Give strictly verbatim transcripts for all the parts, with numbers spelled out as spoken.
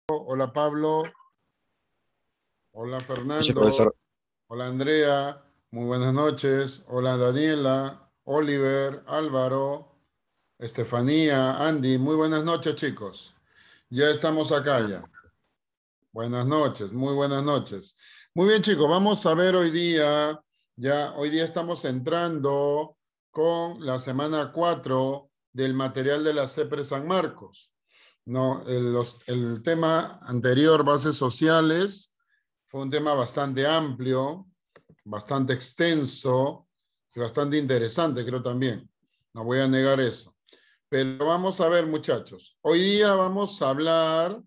Hola Pablo, hola Noche, Fernando, profesor. hola Andrea, muy buenas noches, hola Daniela, Oliver, Álvaro, Estefanía, Andy, muy buenas noches chicos. Ya estamos acá ya. Buenas noches, muy buenas noches. Muy bien chicos, vamos a ver hoy día, ya hoy día estamos entrando con la semana cuatro del material de la CEPRE San Marcos. No, el, los, el tema anterior, bases sociales, fue un tema bastante amplio, bastante extenso y bastante interesante, creo también. No voy a negar eso. Pero vamos a ver, muchachos. Hoy día vamos a hablar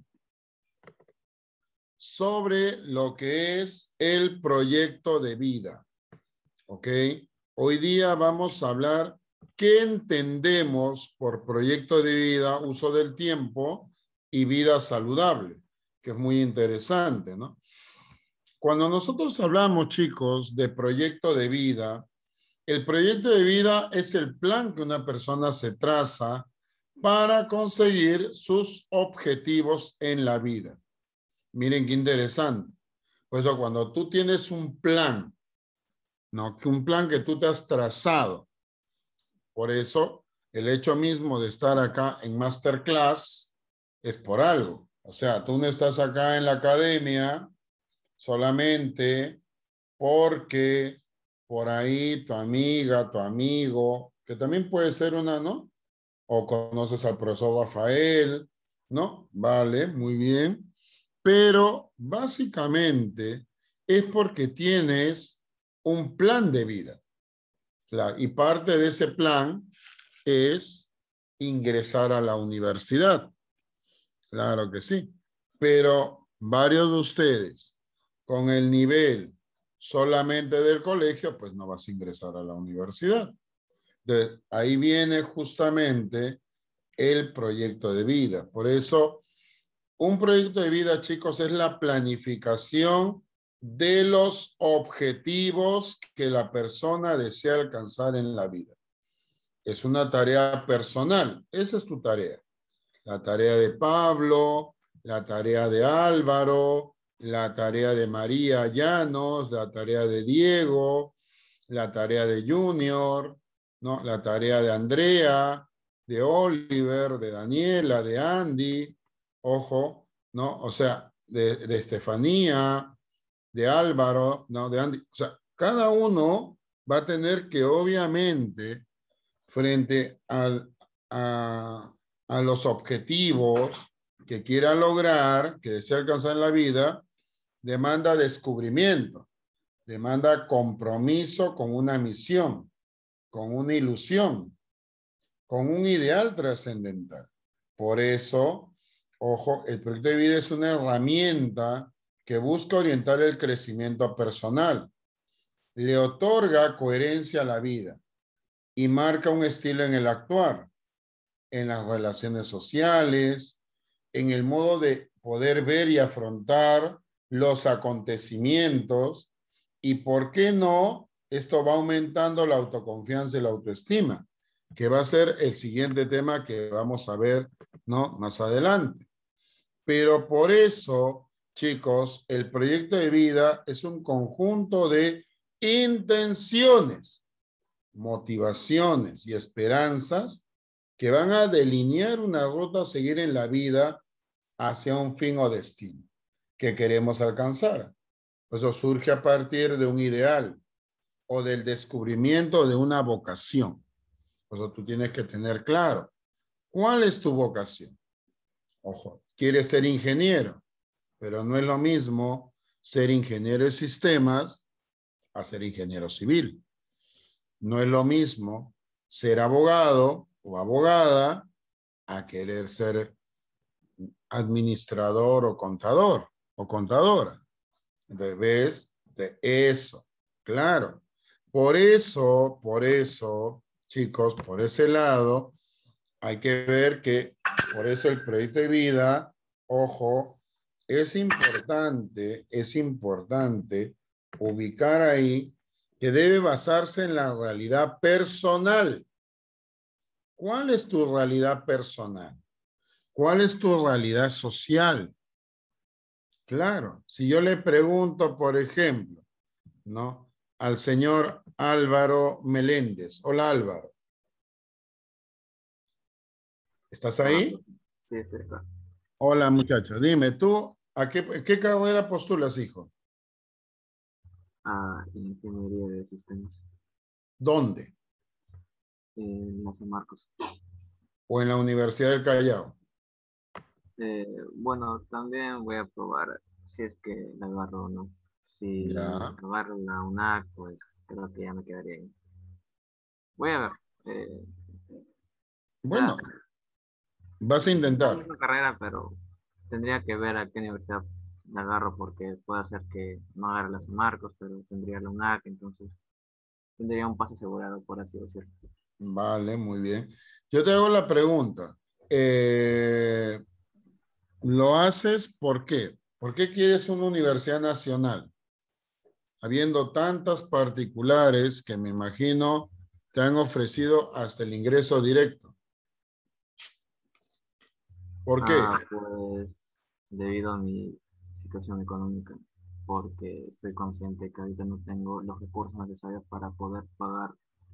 sobre lo que es el proyecto de vida. ¿Ok? Hoy día vamos a hablar qué entendemos por proyecto de vida, uso del tiempo y vida saludable, que es muy interesante, ¿no? Cuando nosotros hablamos, chicos, de proyecto de vida, el proyecto de vida es el plan que una persona se traza para conseguir sus objetivos en la vida. Miren qué interesante. Por eso cuando tú tienes un plan, ¿no? Un plan que tú te has trazado. Por eso el hecho mismo de estar acá en Masterclass es por algo. O sea, tú no estás acá en la academia solamente porque por ahí tu amiga, tu amigo, que también puede ser una, ¿no? O conoces al profesor Rafael, ¿no? Vale, muy bien. Pero básicamente es porque tienes un plan de vida. La, y parte de ese plan es ingresar a la universidad. Claro que sí. Pero varios de ustedes con el nivel solamente del colegio, pues no vas a ingresar a la universidad. Entonces, ahí viene justamente el proyecto de vida. Por eso, un proyecto de vida, chicos, es la planificación de los objetivos que la persona desea alcanzar en la vida. Es una tarea personal. Esa es tu tarea. La tarea de Pablo, la tarea de Álvaro, la tarea de María Llanos, la tarea de Diego, la tarea de Junior, ¿no? La tarea de Andrea, de Oliver, de Daniela, de Andy, ojo, ¿no? O sea, de, de Estefanía, de Álvaro, ¿no? De Andy. O sea, cada uno va a tener que, obviamente, frente al, a, a los objetivos que quiera lograr, que desea alcanzar en la vida, demanda descubrimiento, demanda compromiso con una misión, con una ilusión, con un ideal trascendental. Por eso, ojo, el proyecto de vida es una herramienta que busca orientar el crecimiento personal, le otorga coherencia a la vida y marca un estilo en el actuar, en las relaciones sociales, en el modo de poder ver y afrontar los acontecimientos y, ¿por qué no? Esto va aumentando la autoconfianza y la autoestima, que va a ser el siguiente tema que vamos a ver, ¿no? Más adelante. Pero por eso, chicos, el proyecto de vida es un conjunto de intenciones, motivaciones y esperanzas que van a delinear una ruta a seguir en la vida hacia un fin o destino que queremos alcanzar. Eso surge a partir de un ideal o del descubrimiento de una vocación. Eso tú tienes que tener claro. ¿Cuál es tu vocación? Ojo, quieres ser ingeniero, pero no es lo mismo ser ingeniero de sistemas a ser ingeniero civil. No es lo mismo ser abogado o abogada a querer ser administrador o contador o contadora. Entonces, ¿ves? De eso, claro. Por eso, por eso, chicos, por ese lado, hay que ver que, por eso el proyecto de vida, ojo, es importante, es importante ubicar ahí que debe basarse en la realidad personal. ¿Cuál es tu realidad personal? ¿Cuál es tu realidad social? Claro, si yo le pregunto, por ejemplo, ¿no? Al señor Álvaro Meléndez. Hola, Álvaro. ¿Estás Hola, ahí? profe. Sí, sí, claro. Hola, muchacho. Dime, ¿tú a qué, qué carrera postulas, hijo? Ah, ingeniería de sistemas ¿Dónde? en la San Marcos. ¿O en la Universidad del Callao? Eh, bueno, también voy a probar si es que la agarro o no. Si Ya. agarro la UNAC, pues creo que ya me quedaría ahí. Voy a ver. Eh, o sea, Bueno, vas a la intentar. misma carrera, pero tendría que ver a qué universidad la agarro porque puede ser que no agarre la San Marcos, pero tendría la UNAC, entonces tendría un pase asegurado, por así decirlo. Vale, muy bien. Yo te hago la pregunta. Eh, ¿lo haces por qué? ¿Por qué quieres una universidad nacional? Habiendo tantas particulares que me imagino te han ofrecido hasta el ingreso directo. ¿Por qué? Ah, pues debido a mi situación económica, porque soy consciente que ahorita no tengo los recursos necesarios para poder pagar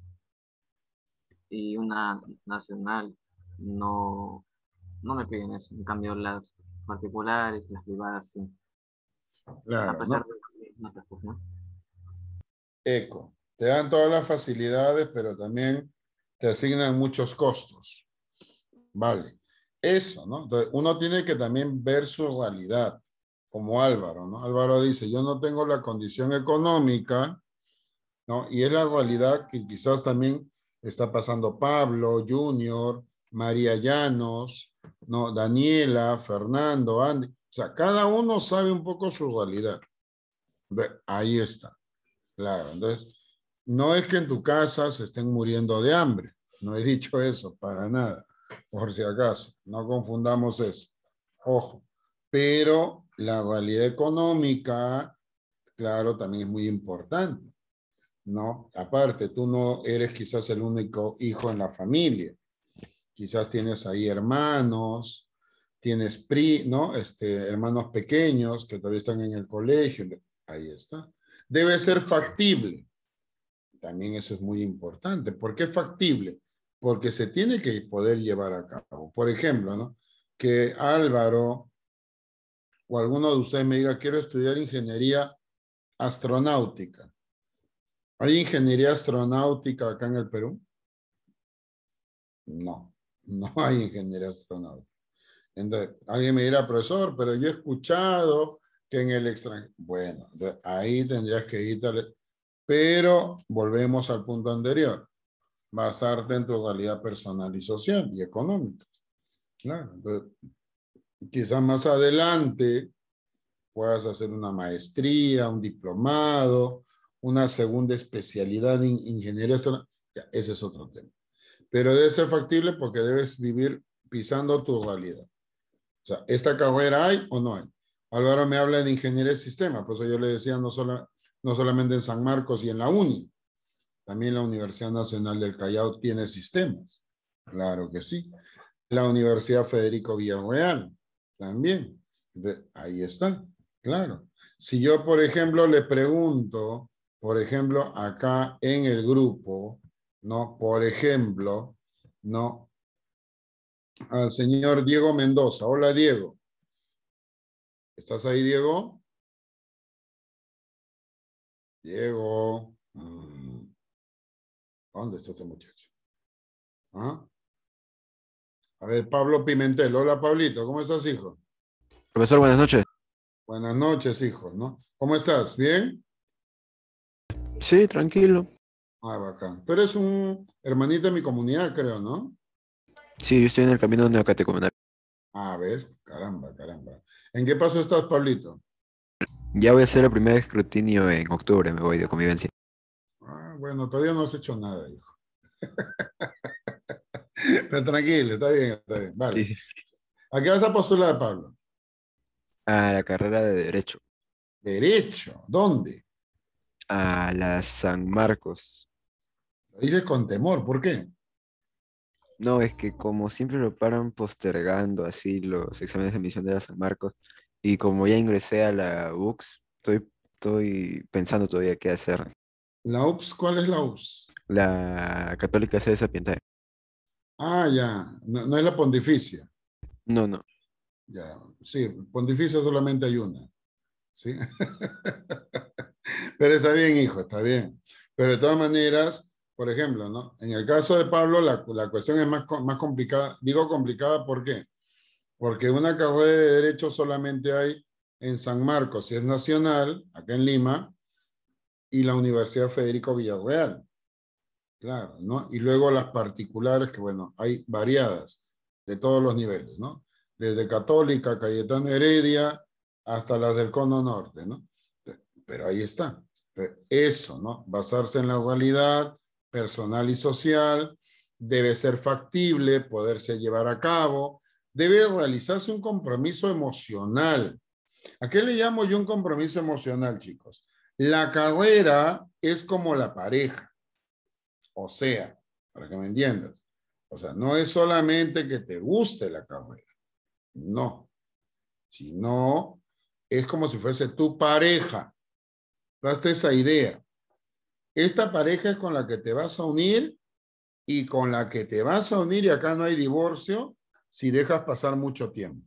y una nacional no, no me piden eso. En cambio, las particulares, las privadas, sí. A Claro, pesar ¿no? de que no te pues, ¿no? Eco. Te dan todas las facilidades, pero también te asignan muchos costos. Vale. Eso, ¿no? Entonces, uno tiene que también ver su realidad, como Álvaro, ¿no? Álvaro dice, yo no tengo la condición económica, ¿no? Y es la realidad que quizás también está pasando Pablo, Junior, María Llanos, ¿no? Daniela, Fernando, Andy. O sea, cada uno sabe un poco su realidad. Ahí está. Claro, entonces, no es que en tu casa se estén muriendo de hambre, no he dicho eso para nada, por si acaso, no confundamos eso. Ojo, pero la realidad económica, claro, también es muy importante, ¿no? Aparte, tú no eres quizás el único hijo en la familia, quizás tienes ahí hermanos, tienes pri, ¿no? Este, hermanos pequeños que todavía están en el colegio, ahí está. Debe ser factible. También eso es muy importante. ¿Por qué factible? Porque se tiene que poder llevar a cabo. Por ejemplo, ¿no? Que Álvaro o alguno de ustedes me diga, quiero estudiar ingeniería astronáutica. ¿Hay ingeniería astronáutica acá en el Perú? No, no hay ingeniería astronáutica. Entonces, alguien me dirá, profesor, pero yo he escuchado que en el extranjero, bueno, ahí tendrías que irte, pero volvemos al punto anterior. Basarte en tu realidad personal y social y económica. Claro, entonces, quizás más adelante puedas hacer una maestría, un diplomado, una segunda especialidad en ingeniería. Ya, ese es otro tema. Pero debe ser factible porque debes vivir pisando tu realidad. O sea, ¿esta carrera hay o no hay? Álvaro me habla de ingeniería de sistema, por eso yo le decía no, solo, no solamente en San Marcos y en la UNI, también la Universidad Nacional del Callao tiene sistemas. Claro que sí. La Universidad Federico Villarreal también. De, ahí está, claro. Si yo, por ejemplo, le pregunto, por ejemplo, acá en el grupo, ¿no? Por ejemplo, ¿no? Al señor Diego Mendoza. Hola, Diego. ¿Estás ahí, Diego? Diego. Mm, ¿dónde está ese muchacho? ¿Ah? A ver, Pablo Pimentel. Hola, Pablito. ¿Cómo estás, hijo? Profesor, buenas noches. Buenas noches, hijo, ¿no? ¿Cómo estás? ¿Bien? Sí, tranquilo. Ah, bacán. Tú eres un hermanito de mi comunidad, creo, ¿no? Sí, yo estoy en el camino neocatecumenal. Ah, ¿ves? Caramba, caramba. ¿En qué paso estás, Pablito? Ya voy a hacer el primer escrutinio en octubre, me voy de convivencia. Ah, bueno, todavía no has hecho nada, hijo. Pero tranquilo, está bien, está bien. Vale. Sí, sí. ¿A qué vas a postular, Pablo? A la carrera de Derecho, Derecho. ¿Dónde? a la San Marcos. Lo dices con temor, ¿por qué? No, es que como siempre lo paran postergando así los exámenes de admisión de la San Marcos, Y como ya ingresé a la U X, estoy, estoy pensando todavía qué hacer. ¿La U P S? ¿Cuál es la U P S? La Católica Sede Sapientia. Ah, ya, no, no es la pontificia. No, no. Ya, sí, pontificia solamente hay una, ¿sí? Pero está bien, hijo, está bien. Pero de todas maneras, por ejemplo, ¿no? En el caso de Pablo, la, la cuestión es más, más complicada. Digo complicada, ¿por qué? Porque una carrera de Derecho solamente hay en San Marcos, si es nacional, acá en Lima, y la Universidad Federico Villarreal. Claro, ¿no? Y luego las particulares, que bueno, hay variadas de todos los niveles, ¿no? Desde Católica, Cayetano Heredia, hasta las del Cono Norte, ¿no? Pero ahí está. Eso, ¿no? Basarse en la realidad personal y social, debe ser factible, poderse llevar a cabo, debe realizarse un compromiso emocional. ¿A qué le llamo yo un compromiso emocional, chicos? La carrera es como la pareja. O sea, para que me entiendas, o sea, no es solamente que te guste la carrera, no, sino es como si fuese tu pareja. Basta esa idea. Esta pareja es con la que te vas a unir y con la que te vas a unir, y acá no hay divorcio si dejas pasar mucho tiempo.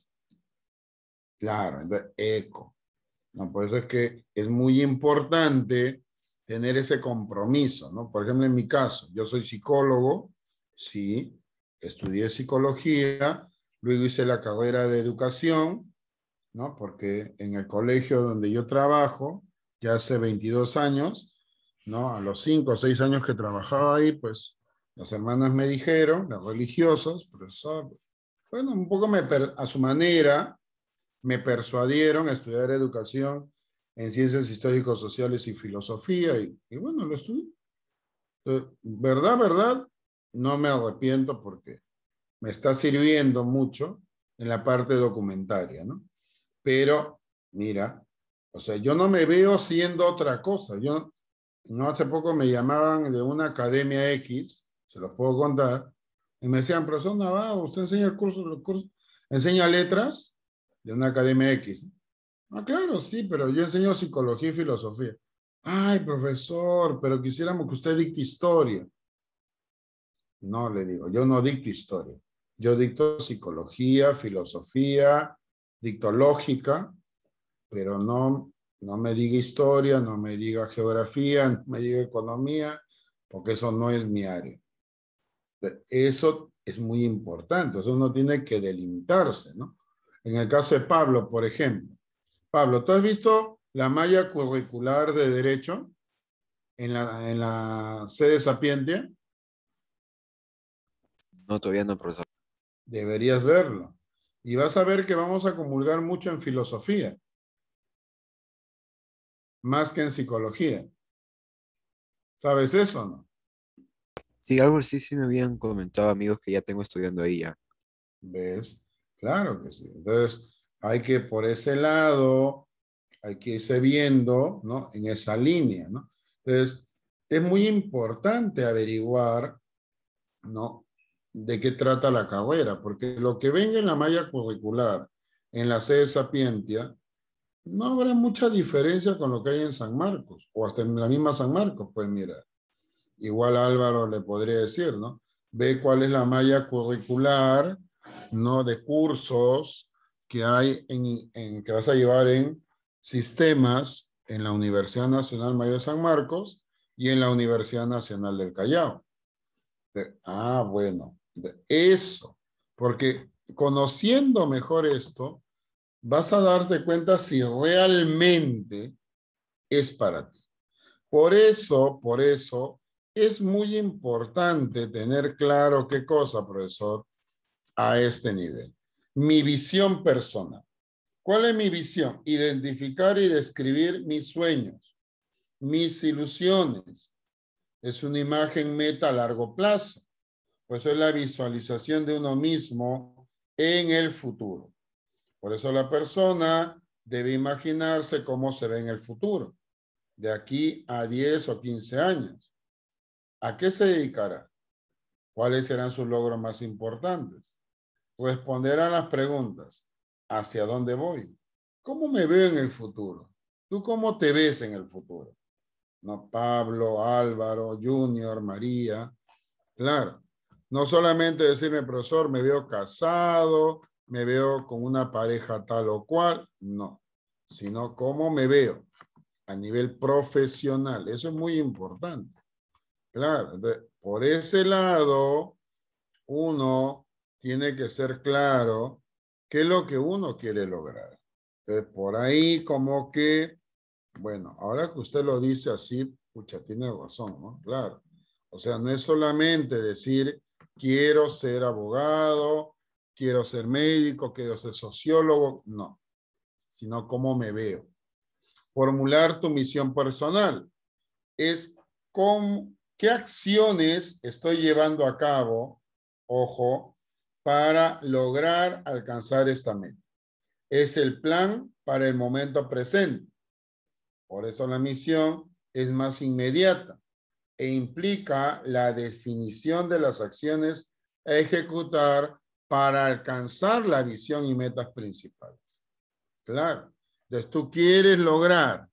Claro, entonces, eco. No, por eso es que es muy importante tener ese compromiso, ¿no? Por ejemplo, en mi caso, yo soy psicólogo, sí, estudié psicología, luego hice la carrera de educación, ¿no? Porque en el colegio donde yo trabajo, ya hace veintidós años, ¿no? A los cinco o seis años que trabajaba ahí, pues las hermanas me dijeron, las religiosas, profesor, bueno, un poco me per, a su manera, me persuadieron a estudiar educación en ciencias históricos sociales y filosofía, y, y bueno, lo estudié. Entonces, verdad, verdad, no me arrepiento porque me está sirviendo mucho en la parte documentaria, ¿no? Pero, mira, o sea, yo no me veo haciendo otra cosa. Yo, no hace poco me llamaban de una academia X, se los puedo contar, y me decían, profesor Navarro, usted enseña el curso, los cursos, enseña letras de una academia X. Ah, claro, sí, pero yo enseño psicología y filosofía. Ay, profesor, pero quisiéramos que usted dicte historia. No, le digo, yo no dicto historia. Yo dicto psicología, filosofía, dicto lógica, pero no, no me diga historia, no me diga geografía, no me diga economía, porque eso no es mi área. Eso es muy importante, eso uno tiene que delimitarse, ¿no? En el caso de Pablo, por ejemplo. Pablo, ¿tú has visto la malla curricular de Derecho en la, en la sede Sapientia? No, todavía no, profesor. Deberías verlo. Y vas a ver que vamos a comulgar mucho en filosofía, más que en psicología. ¿Sabes eso o no? Sí, algo sí, sí me habían comentado amigos que ya tengo estudiando ahí ya. ¿Ves? Claro que sí. Entonces, hay que por ese lado, hay que irse viendo, ¿no? En esa línea, ¿no? Entonces, es muy importante averiguar, ¿no? De qué trata la carrera, porque lo que venga en la malla curricular, en la sede Sapientia, no habrá mucha diferencia con lo que hay en San Marcos, o hasta en la misma San Marcos, pues mira, igual a Álvaro le podría decir, ¿no? Ve cuál es la malla curricular, ¿no? De cursos que hay en, en que vas a llevar en sistemas en la Universidad Nacional Mayor de San Marcos y en la Universidad Nacional del Callao. Ah, bueno, eso, porque conociendo mejor esto, vas a darte cuenta si realmente es para ti. Por eso, por eso, es muy importante tener claro qué cosa, profesor, a este nivel. Mi visión personal. ¿Cuál es mi visión? Identificar y describir mis sueños, mis ilusiones. Es una imagen meta a largo plazo. Pues es la visualización de uno mismo en el futuro. Por eso la persona debe imaginarse cómo se ve en el futuro, de aquí a diez o quince años. ¿A qué se dedicará? ¿Cuáles serán sus logros más importantes? Responder a las preguntas. ¿Hacia dónde voy? ¿Cómo me veo en el futuro? ¿Tú cómo te ves en el futuro? No, Pablo, Álvaro, Junior, María. Claro. No solamente decirme, profesor, me veo casado, me veo con una pareja tal o cual. No. Sino cómo me veo a nivel profesional. Eso es muy importante. Claro. Entonces, por ese lado, uno tiene que ser claro qué es lo que uno quiere lograr. Entonces, por ahí como que, bueno, ahora que usted lo dice así, pucha, tiene razón, ¿no? Claro. O sea, no es solamente decir, quiero ser abogado, quiero ser médico, quiero ser sociólogo, no, sino cómo me veo. Formular tu misión personal es con qué acciones estoy llevando a cabo, ojo, para lograr alcanzar esta meta. Es el plan para el momento presente. Por eso la misión es más inmediata e implica la definición de las acciones a ejecutar para alcanzar la visión y metas principales. Claro. Entonces tú quieres lograr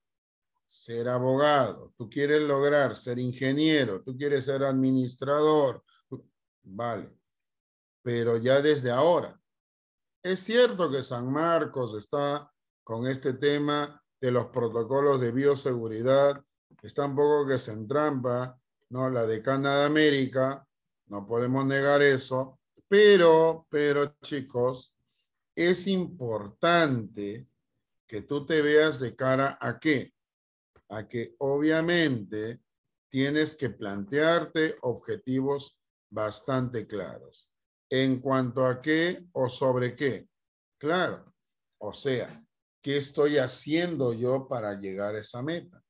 ser abogado, tú quieres lograr ser ingeniero, tú quieres ser administrador, vale, pero ya desde ahora. Es cierto que San Marcos está con este tema de los protocolos de bioseguridad, está un poco que se entrampa, ¿no? La decana de América, no podemos negar eso, pero, pero chicos, es importante que tú te veas de cara a qué, a que obviamente tienes que plantearte objetivos bastante claros. ¿En cuanto a qué o sobre qué? Claro, o sea, ¿qué estoy haciendo yo para llegar a esa meta?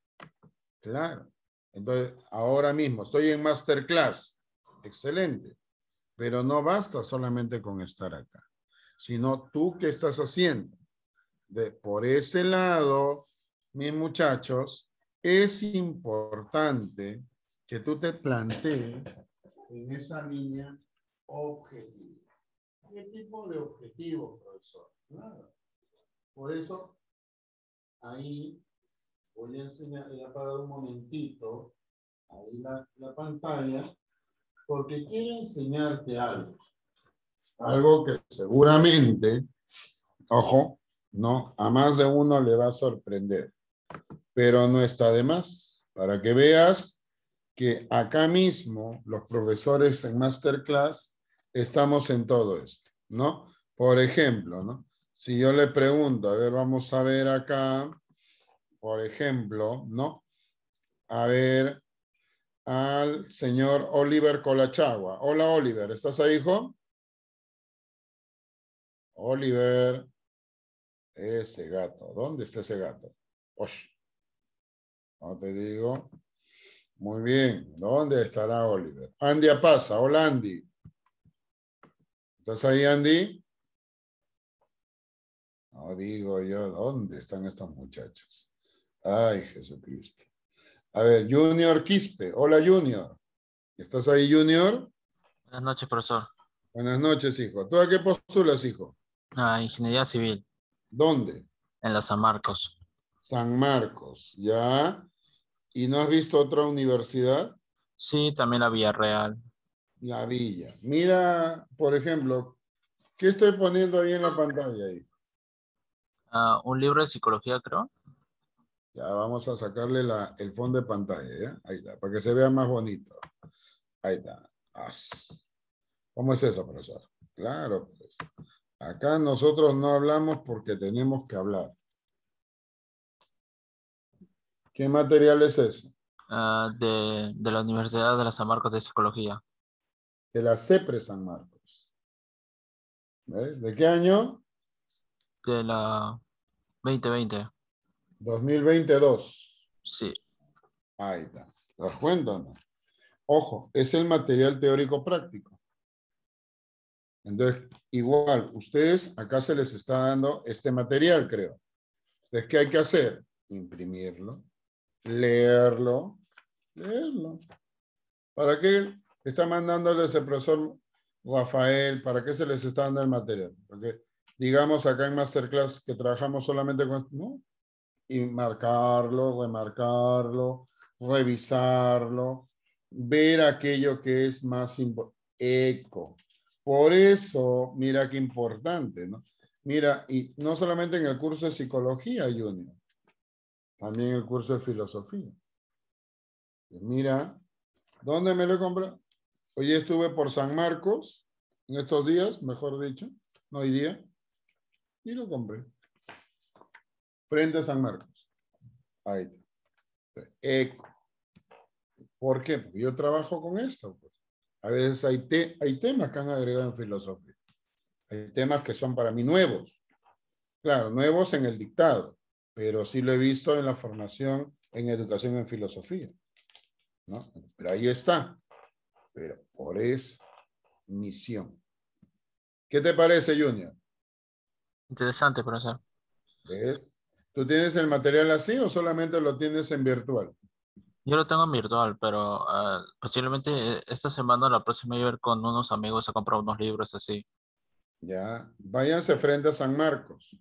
Claro. Entonces, ahora mismo estoy en masterclass. Excelente. Pero no basta solamente con estar acá, sino tú qué estás haciendo. De, por ese lado, mis muchachos, es importante que tú te plantees en esa línea objetivo. ¿Qué tipo de objetivo, profesor? Claro. Por eso, ahí voy a enseñar, voy a apagar un momentito, ahí la, la pantalla, porque quiero enseñarte algo. Algo que seguramente, ojo, no, a más de uno le va a sorprender, pero no está de más, para que veas que acá mismo los profesores en Masterclass estamos en todo esto, ¿no? Por ejemplo, ¿no? Si yo le pregunto, a ver, vamos a ver acá, por ejemplo, ¿no? A ver, al señor Oliver Colachagua. Hola, Oliver, ¿estás ahí, hijo? Oliver, ese gato, ¿dónde está ese gato? Osh, no te digo. Muy bien, ¿dónde estará Oliver? Andy Apaza, hola Andy. ¿Estás ahí, Andy? No digo yo, ¿dónde están estos muchachos? Ay, Jesucristo. A ver, Junior Quispe. Hola, Junior. ¿Estás ahí, Junior? Buenas noches, profesor. Buenas noches, hijo. ¿Tú a qué postulas, hijo? Ah, Ingeniería Civil ¿Dónde? en la San Marcos. San Marcos, ¿ya? ¿Y no has visto otra universidad? Sí, también la Villarreal. La Villa. Mira, por ejemplo, ¿qué estoy poniendo ahí en la pantalla? Ahí? Ah, un libro de psicología, creo. Ya vamos a sacarle la, el fondo de pantalla, ¿ya? Ahí está, para que se vea más bonito. Ahí está. As. ¿Cómo es eso, profesor? Claro, pues. Acá nosotros no hablamos porque tenemos que hablar. ¿Qué material es ese? Ah, de, de la Universidad de la San Marcos de Psicología. De la CEPRE San Marcos. ¿Ves? ¿De qué año? De la veinte veinte. dos mil veintidós. Sí. Ahí está. ¿Te das cuenta o no? Ojo, es el material teórico práctico. Entonces, igual, ustedes acá se les está dando este material, creo. Entonces, ¿qué hay que hacer? Imprimirlo, leerlo, leerlo. ¿Para qué está mandándole ese profesor Rafael? ¿Para qué se les está dando el material? Porque digamos acá en Masterclass que trabajamos solamente con, ¿no? Y marcarlo, remarcarlo, revisarlo, ver aquello que es más importante. Eco. Por eso, mira qué importante, ¿no? Mira, y no solamente en el curso de psicología, Junior, también en el curso de filosofía. Mira, ¿dónde me lo he comprado? Hoy estuve por San Marcos, en estos días, mejor dicho, no hoy día, y lo compré. Frente a San Marcos. Ahí está. Eco. ¿Por qué? Porque yo trabajo con esto. Pues. A veces hay, te hay temas que han agregado en filosofía. Hay temas que son para mí nuevos. Claro, nuevos en el dictado, pero sí lo he visto en la formación en educación en filosofía. ¿No? Pero ahí está. Pero por eso, misión. ¿Qué te parece, Junior? Interesante, profesor. ¿Ves? ¿Tú tienes el material así o solamente lo tienes en virtual? Yo lo tengo en virtual, pero ah, posiblemente eh, esta semana o la próxima voy a ir con unos amigos a comprar unos libros así. Ya, váyanse frente a San Marcos.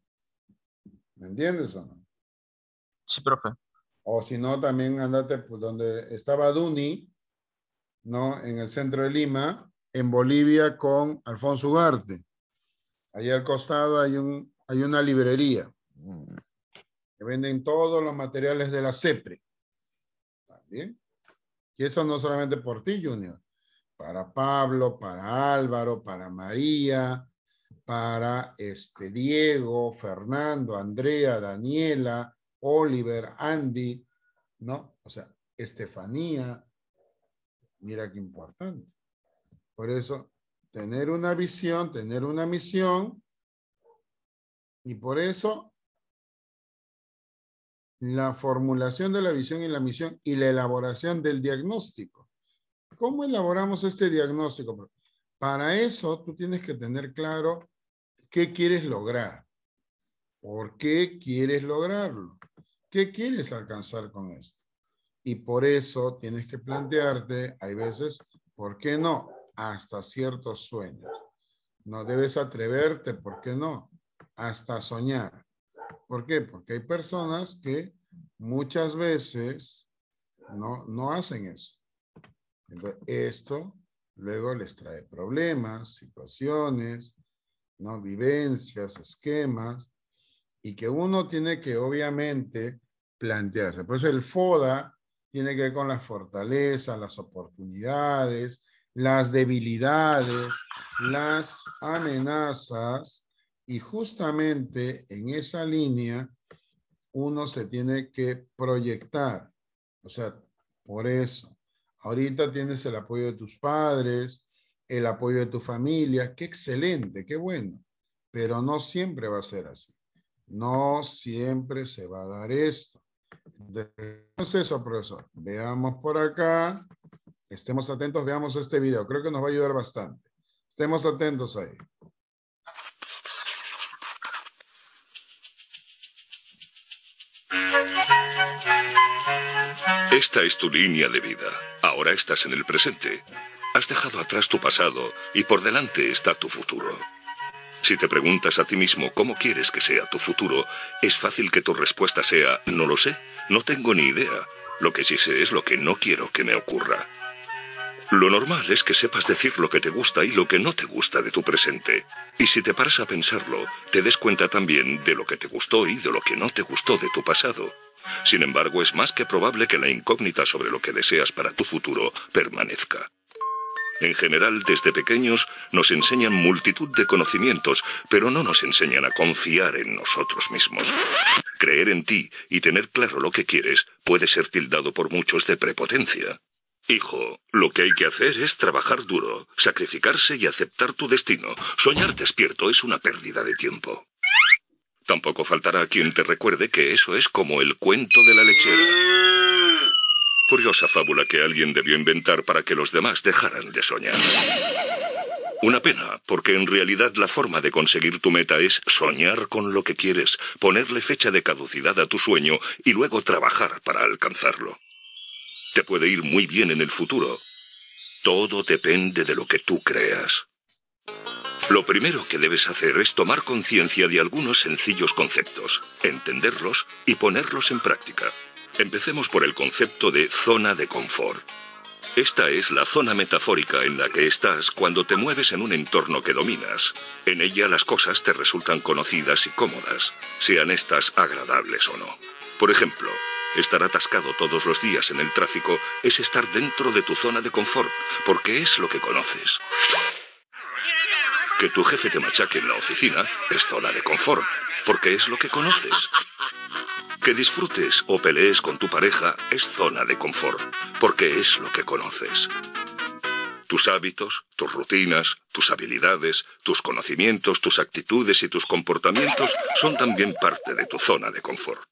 ¿Me entiendes o no? Sí, profe. O si no, también andate pues, donde estaba Duni, ¿no? En el centro de Lima, en Bolivia con Alfonso Ugarte. Allá al costado hay, un, hay una librería que venden todos los materiales de la CEPRE. ¿También? Y eso no solamente por ti, Junior. Para Pablo, para Álvaro, para María, para este Diego, Fernando, Andrea, Daniela, Oliver, Andy, ¿no? O sea, Estefanía, mira qué importante. Por eso, tener una visión, tener una misión, y por eso la formulación de la visión y la misión y la elaboración del diagnóstico. ¿Cómo elaboramos este diagnóstico? Para eso, tú tienes que tener claro qué quieres lograr. ¿Por qué quieres lograrlo? ¿Qué quieres alcanzar con esto? Y por eso tienes que plantearte, hay veces, ¿por qué no? Hasta ciertos sueños. No debes atreverte, ¿por qué no? Hasta soñar. ¿Por qué? Porque hay personas que muchas veces no, no hacen eso. Entonces, esto luego les trae problemas, situaciones, ¿no? Vivencias, esquemas, y que uno tiene que obviamente plantearse. Por eso el FODA tiene que ver con las fortalezas, las oportunidades, las debilidades, las amenazas, y justamente en esa línea uno se tiene que proyectar. O sea, por eso, ahorita tienes el apoyo de tus padres, el apoyo de tu familia, qué excelente, qué bueno, pero no siempre va a ser así. No siempre se va a dar esto. Entonces eso, profesor. Veamos por acá. Estemos atentos, veamos este video. Creo que nos va a ayudar bastante. Estemos atentos ahí. Esta es tu línea de vida. Ahora estás en el presente. Has dejado atrás tu pasado y por delante está tu futuro. Si te preguntas a ti mismo cómo quieres que sea tu futuro, es fácil que tu respuesta sea, no lo sé, no tengo ni idea. Lo que sí sé es lo que no quiero que me ocurra. Lo normal es que sepas decir lo que te gusta y lo que no te gusta de tu presente. Y si te paras a pensarlo, te des cuenta también de lo que te gustó y de lo que no te gustó de tu pasado. Sin embargo, es más que probable que la incógnita sobre lo que deseas para tu futuro permanezca. En general, desde pequeños nos enseñan multitud de conocimientos, pero no nos enseñan a confiar en nosotros mismos. Creer en ti y tener claro lo que quieres puede ser tildado por muchos de prepotencia. Hijo, lo que hay que hacer es trabajar duro, sacrificarse y aceptar tu destino. Soñar despierto es una pérdida de tiempo. Tampoco faltará quien te recuerde que eso es como el cuento de la lechera. Curiosa fábula que alguien debió inventar para que los demás dejaran de soñar. Una pena, porque en realidad la forma de conseguir tu meta es soñar con lo que quieres, ponerle fecha de caducidad a tu sueño y luego trabajar para alcanzarlo. Te puede ir muy bien en el futuro. Todo depende de lo que tú creas. Lo primero que debes hacer es tomar conciencia de algunos sencillos conceptos, entenderlos y ponerlos en práctica. Empecemos por el concepto de zona de confort. Esta es la zona metafórica en la que estás cuando te mueves en un entorno que dominas. En ella las cosas te resultan conocidas y cómodas, sean estas agradables o no. Por ejemplo, estar atascado todos los días en el tráfico es estar dentro de tu zona de confort, porque es lo que conoces. Que tu jefe te machaque en la oficina es zona de confort, porque es lo que conoces. Que disfrutes o pelees con tu pareja es zona de confort, porque es lo que conoces. Tus hábitos, tus rutinas, tus habilidades, tus conocimientos, tus actitudes y tus comportamientos son también parte de tu zona de confort.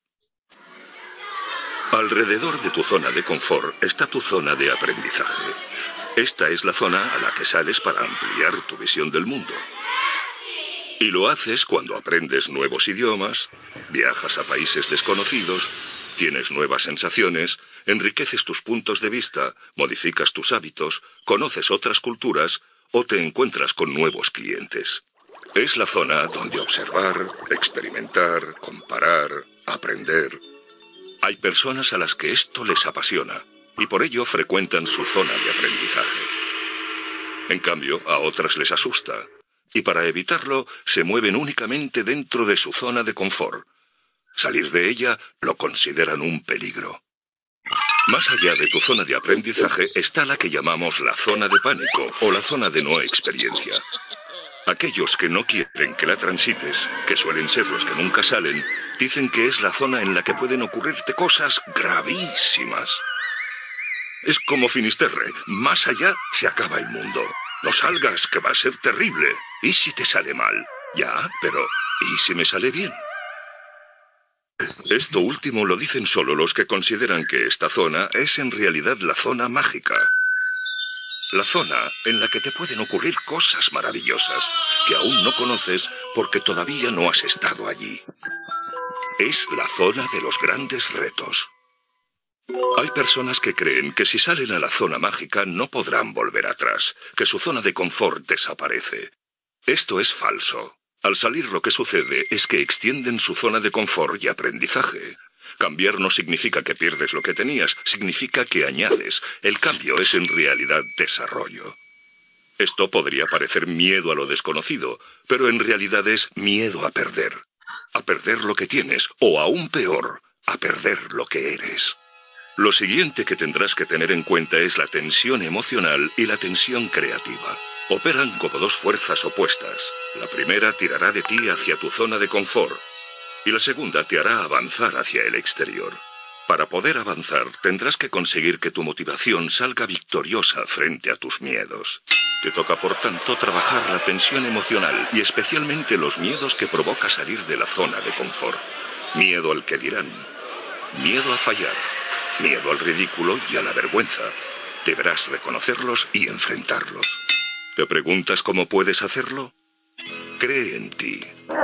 Alrededor de tu zona de confort está tu zona de aprendizaje. Esta es la zona a la que sales para ampliar tu visión del mundo. Y lo haces cuando aprendes nuevos idiomas, viajas a países desconocidos, tienes nuevas sensaciones, enriqueces tus puntos de vista, modificas tus hábitos, conoces otras culturas o te encuentras con nuevos clientes. Es la zona donde observar, experimentar, comparar, aprender. Hay personas a las que esto les apasiona y por ello frecuentan su zona de aprendizaje. En cambio, a otras les asusta. Y para evitarlo, se mueven únicamente dentro de su zona de confort. Salir de ella lo consideran un peligro. Más allá de tu zona de aprendizaje está la que llamamos la zona de pánico o la zona de no experiencia. Aquellos que no quieren que la transites, que suelen ser los que nunca salen, dicen que es la zona en la que pueden ocurrirte cosas gravísimas. Es como Finisterre, más allá se acaba el mundo. No salgas, que va a ser terrible. ¿Y si te sale mal? Ya, pero ¿y si me sale bien? Esto último lo dicen solo los que consideran que esta zona es en realidad la zona mágica. La zona en la que te pueden ocurrir cosas maravillosas que aún no conoces porque todavía no has estado allí. Es la zona de los grandes retos. Hay personas que creen que si salen a la zona mágica no podrán volver atrás, que su zona de confort desaparece. Esto es falso. Al salir lo que sucede es que extienden su zona de confort y aprendizaje. Cambiar no significa que pierdes lo que tenías, significa que añades. El cambio es en realidad desarrollo. Esto podría parecer miedo a lo desconocido, pero en realidad es miedo a perder. A perder lo que tienes, o aún peor, a perder lo que eres. Lo siguiente que tendrás que tener en cuenta es la tensión emocional y la tensión creativa. Operan como dos fuerzas opuestas. La primera tirará de ti hacia tu zona de confort y la segunda te hará avanzar hacia el exterior. Para poder avanzar, tendrás que conseguir que tu motivación salga victoriosa frente a tus miedos. Te toca, por tanto, trabajar la tensión emocional y especialmente los miedos que provoca salir de la zona de confort. Miedo al que dirán, miedo a fallar, miedo al ridículo y a la vergüenza. Deberás reconocerlos y enfrentarlos. ¿Te preguntas cómo puedes hacerlo? Cree en ti.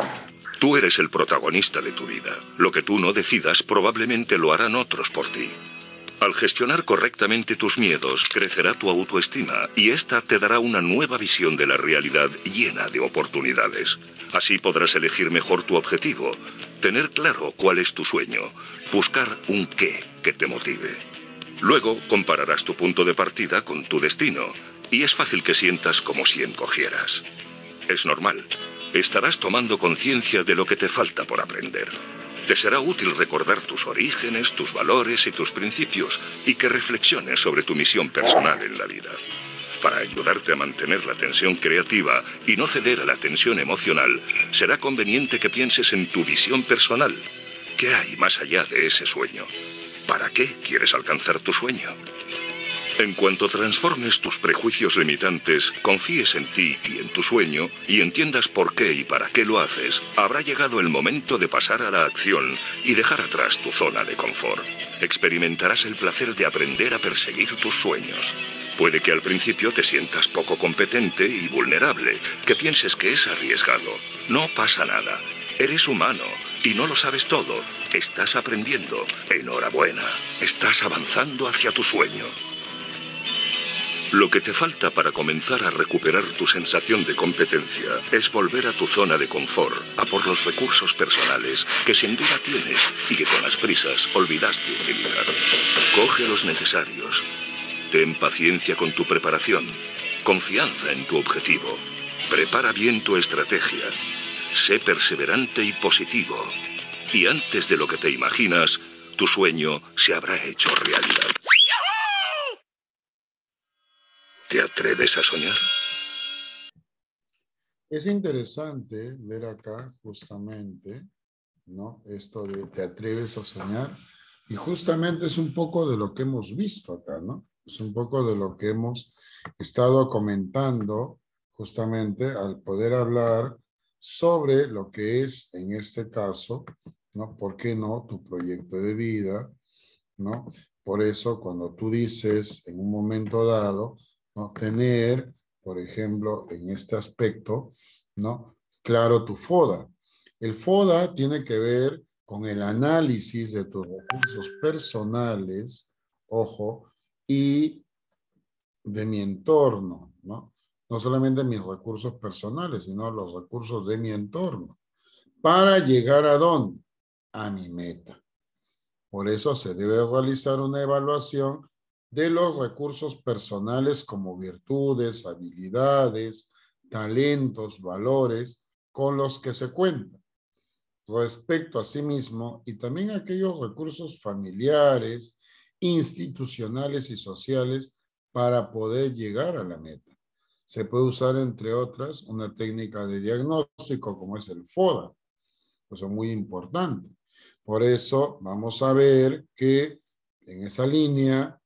Tú eres el protagonista de tu vida. Lo que tú no decidas probablemente lo harán otros por ti. Al gestionar correctamente tus miedos, crecerá tu autoestima y esta te dará una nueva visión de la realidad llena de oportunidades. Así podrás elegir mejor tu objetivo, tener claro cuál es tu sueño, buscar un qué que te motive. Luego compararás tu punto de partida con tu destino y es fácil que sientas como si encogieras. Es normal. Estarás tomando conciencia de lo que te falta por aprender. Te será útil recordar tus orígenes, tus valores y tus principios y que reflexiones sobre tu misión personal en la vida. Para ayudarte a mantener la tensión creativa y no ceder a la tensión emocional, será conveniente que pienses en tu visión personal. ¿Qué hay más allá de ese sueño? ¿Para qué quieres alcanzar tu sueño? En cuanto transformes tus prejuicios limitantes, confíes en ti y en tu sueño y entiendas por qué y para qué lo haces, habrá llegado el momento de pasar a la acción y dejar atrás tu zona de confort. Experimentarás el placer de aprender a perseguir tus sueños. Puede que al principio te sientas poco competente y vulnerable, que pienses que es arriesgado. No pasa nada. Eres humano y no lo sabes todo. Estás aprendiendo. Enhorabuena. Estás avanzando hacia tu sueño. Lo que te falta para comenzar a recuperar tu sensación de competencia es volver a tu zona de confort, a por los recursos personales que sin duda tienes y que con las prisas olvidaste utilizar. Coge los necesarios. Ten paciencia con tu preparación, confianza en tu objetivo. Prepara bien tu estrategia. Sé perseverante y positivo. Y antes de lo que te imaginas, tu sueño se habrá hecho realidad. ¿Te atreves a soñar? Es interesante ver acá justamente, ¿no? Esto de te atreves a soñar. Y justamente es un poco de lo que hemos visto acá, ¿no? Es un poco de lo que hemos estado comentando justamente al poder hablar sobre lo que es, en este caso, ¿no? ¿Por qué no? Tu proyecto de vida, ¿no? Por eso, cuando tú dices en un momento dado, ¿no? Tener, por ejemplo, en este aspecto, ¿no? Claro, tu FODA. El FODA tiene que ver con el análisis de tus recursos personales, ojo, y de mi entorno, ¿no? No solamente mis recursos personales, sino los recursos de mi entorno. ¿Para llegar a dónde? A mi meta. Por eso se debe realizar una evaluación de los recursos personales como virtudes, habilidades, talentos, valores con los que se cuenta respecto a sí mismo y también aquellos recursos familiares, institucionales y sociales para poder llegar a la meta. Se puede usar, entre otras, una técnica de diagnóstico como es el FODA. Eso es muy importante. Por eso vamos a ver que en esa línea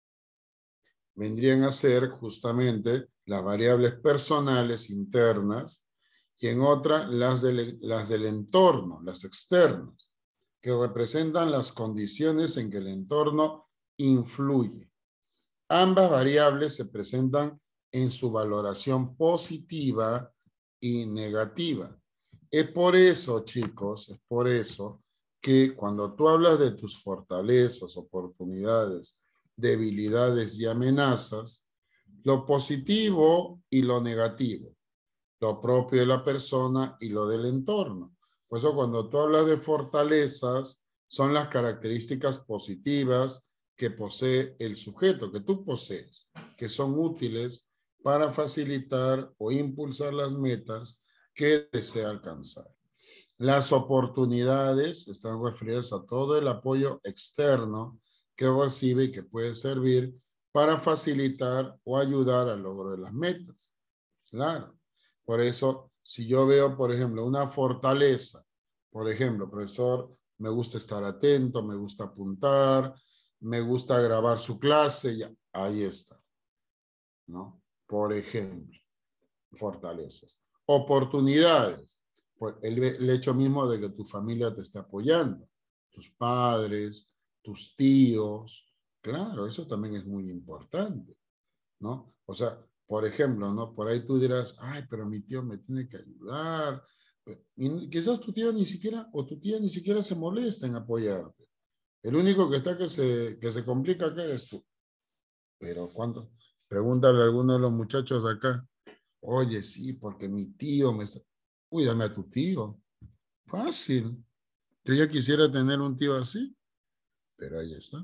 vendrían a ser justamente las variables personales internas y en otra las del, las del entorno, las externas, que representan las condiciones en que el entorno influye. Ambas variables se presentan en su valoración positiva y negativa. Es por eso, chicos, es por eso que cuando tú hablas de tus fortalezas, oportunidades, debilidades y amenazas, lo positivo y lo negativo, lo propio de la persona y lo del entorno. Por eso cuando tú hablas de fortalezas, son las características positivas que posee el sujeto, que tú posees, que son útiles para facilitar o impulsar las metas que desea alcanzar. Las oportunidades están referidas a todo el apoyo externo que recibe y que puede servir para facilitar o ayudar al logro de las metas. Claro. Por eso, si yo veo, por ejemplo, una fortaleza, por ejemplo, profesor, me gusta estar atento, me gusta apuntar, me gusta grabar su clase, ya, ahí está, ¿no? Por ejemplo, fortalezas. Oportunidades, por el, el hecho mismo de que tu familia te esté apoyando, tus padres, tus tíos, claro, eso también es muy importante, ¿no? O sea, por ejemplo, ¿no? Por ahí tú dirás, ay, pero mi tío me tiene que ayudar. Y quizás tu tío ni siquiera, o tu tía ni siquiera se molesta en apoyarte. El único que está que se, que se complica acá eres tú. Pero cuando, pregúntale a alguno de los muchachos de acá, oye, sí, porque mi tío me está... Cuídame a tu tío. Fácil. Yo ya quisiera tener un tío así, pero ahí está.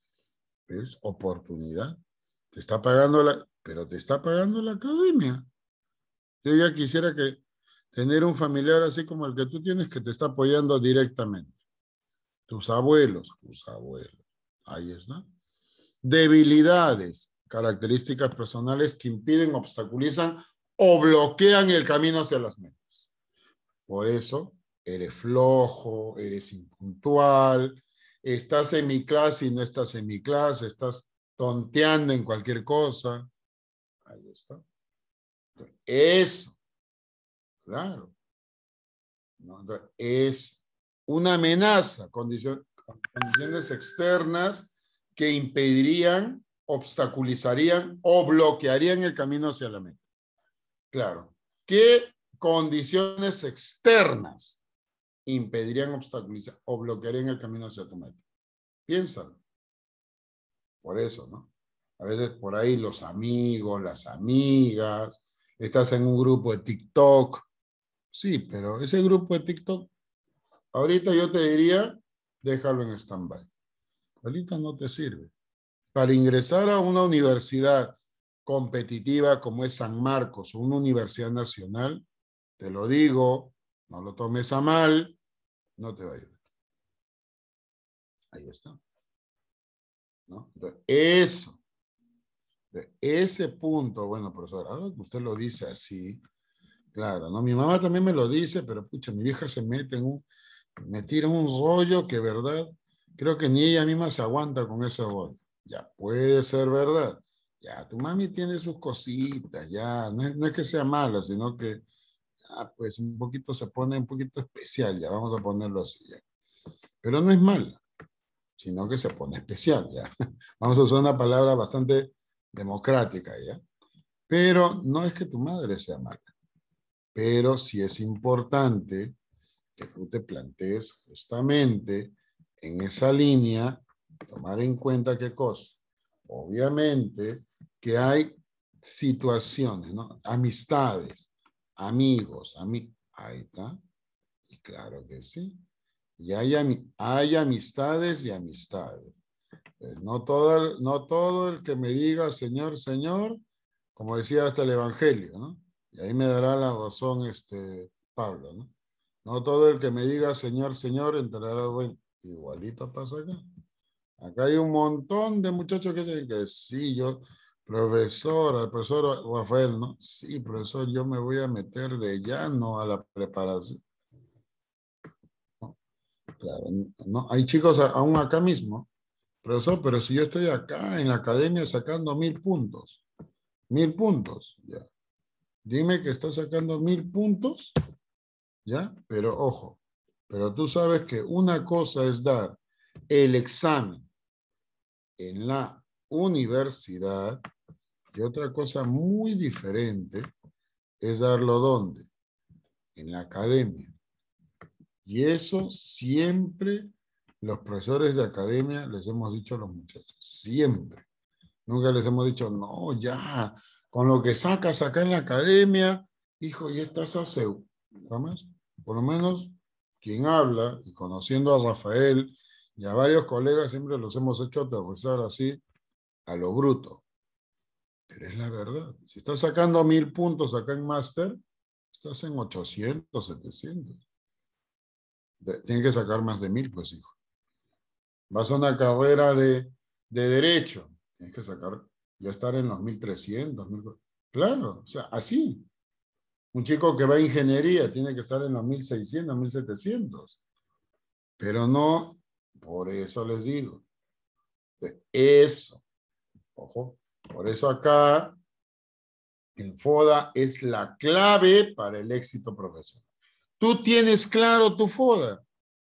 ¿Ves? Oportunidad. Te está pagando la, pero te está pagando la academia. Yo ya quisiera que tener un familiar así como el que tú tienes que te está apoyando directamente. Tus abuelos, tus abuelos. Ahí está. Debilidades, características personales que impiden, obstaculizan o bloquean el camino hacia las metas. Por eso, eres flojo, eres impuntual, estás en mi clase y no estás en mi clase, estás tonteando en cualquier cosa. Ahí está. Eso, claro. ¿No? Es una amenaza, condición, condiciones externas que impedirían, obstaculizarían o bloquearían el camino hacia la meta. Claro. ¿Qué condiciones externas impedirían, obstaculizar o bloquearían el camino hacia tu meta? Piénsalo. Por eso, ¿no? A veces por ahí los amigos, las amigas, estás en un grupo de TikTok. Sí, pero ese grupo de TikTok, ahorita yo te diría, déjalo en stand-by. Ahorita no te sirve. Para ingresar a una universidad competitiva como es San Marcos, una universidad nacional, te lo digo, no lo tomes a mal, no te va a ayudar. Ahí está. ¿No? Entonces, eso, de ese punto, bueno, profesor, ahora que usted lo dice así, claro, ¿no? Mi mamá también me lo dice, pero pucha, mi vieja se mete en un, me tira un rollo que, verdad, creo que ni ella misma se aguanta con ese rollo. Ya puede ser verdad. Ya, tu mami tiene sus cositas, ya, no es, no es que sea mala, sino que, ah, pues un poquito se pone un poquito especial, ya, vamos a ponerlo así, ya. Pero no es mala, sino que se pone especial, ya. Vamos a usar una palabra bastante democrática, ya. Pero no es que tu madre sea mala, pero sí es importante que tú te plantees justamente en esa línea, tomar en cuenta qué cosa. Obviamente que hay situaciones, ¿no? Amistades, amigos, ami ahí está. Y claro que sí. Y hay, ami hay amistades y amistades. Pues no, todo el, no todo el que me diga Señor, Señor, como decía hasta el Evangelio, ¿no? Y ahí me dará la razón este Pablo, ¿no? No todo el que me diga Señor, Señor entrará al reino. Igualito pasa acá. Acá hay un montón de muchachos que dicen que sí, yo, profesor, el profesor Rafael, ¿no? Sí, profesor, yo me voy a meter de llano a la preparación. ¿No? Claro, no, hay chicos aún acá mismo. Profesor, pero si yo estoy acá en la academia sacando mil puntos. Mil puntos, ya. Dime que estás sacando mil puntos, ¿ya? Pero ojo, pero tú sabes que una cosa es dar el examen en la universidad y otra cosa muy diferente es darlo ¿dónde? En la academia. Y eso siempre los profesores de academia les hemos dicho a los muchachos, siempre. Nunca les hemos dicho, no, ya, con lo que sacas acá en la academia, hijo, ya estás asegurado. ¿Jamás? Por lo menos quien habla, y conociendo a Rafael y a varios colegas, siempre los hemos hecho aterrizar así a lo bruto. Pero es la verdad. Si estás sacando mil puntos acá en máster, estás en ochocientos, setecientos. Tienes que sacar más de mil, pues, hijo. Vas a una carrera de, de derecho, tienes que sacar, ya estar en los mil trescientos. mil... Claro, o sea, así. Un chico que va a ingeniería tiene que estar en los mil seiscientos, mil setecientos. Pero no, por eso les digo. Eso, ojo, por eso acá el FODA es la clave para el éxito profesional. Tú tienes claro tu FODA.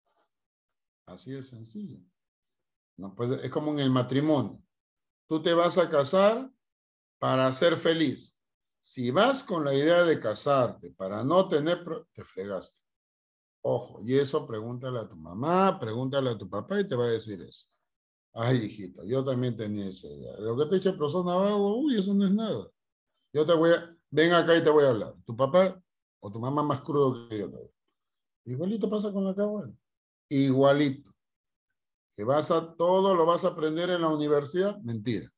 Así de sencillo. No, pues es como en el matrimonio. Tú te vas a casar para ser feliz. Si vas con la idea de casarte para no tener, te fregaste. Ojo, y eso pregúntale a tu mamá, pregúntale a tu papá y te va a decir eso. Ay, hijito, yo también tenía esa idea. Lo que te echa persona vago, uy, eso no es nada. Yo te voy a, ven acá y te voy a hablar. Tu papá o tu mamá más crudo que yo. Igualito pasa con la caguana. Igualito. Que vas a, todo lo vas a aprender en la universidad, mentira.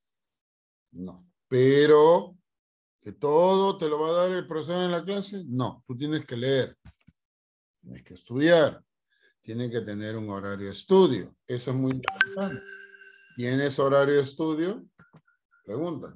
No. Pero que todo te lo va a dar el profesor en la clase, no. Tú tienes que leer. Tienes que estudiar. Tienes que tener un horario de estudio. Eso es muy importante. ¿Tienes horario de estudio? Pregunta.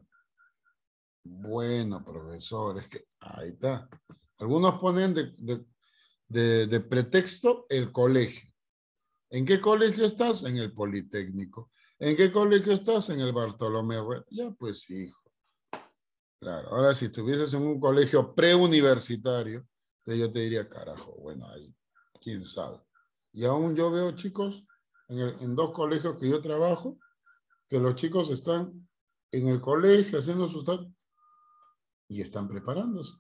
Bueno, profesor, es que ahí está. Algunos ponen de, de, de, de pretexto el colegio. ¿En qué colegio estás? En el Politécnico. ¿En qué colegio estás? En el Bartolomé. Ya, pues, hijo. Claro, ahora si estuvieses en un colegio preuniversitario, yo te diría, carajo, bueno, ahí, quién sabe. Y aún yo veo chicos en, el, en dos colegios que yo trabajo, que los chicos están en el colegio haciendo sus y están preparándose.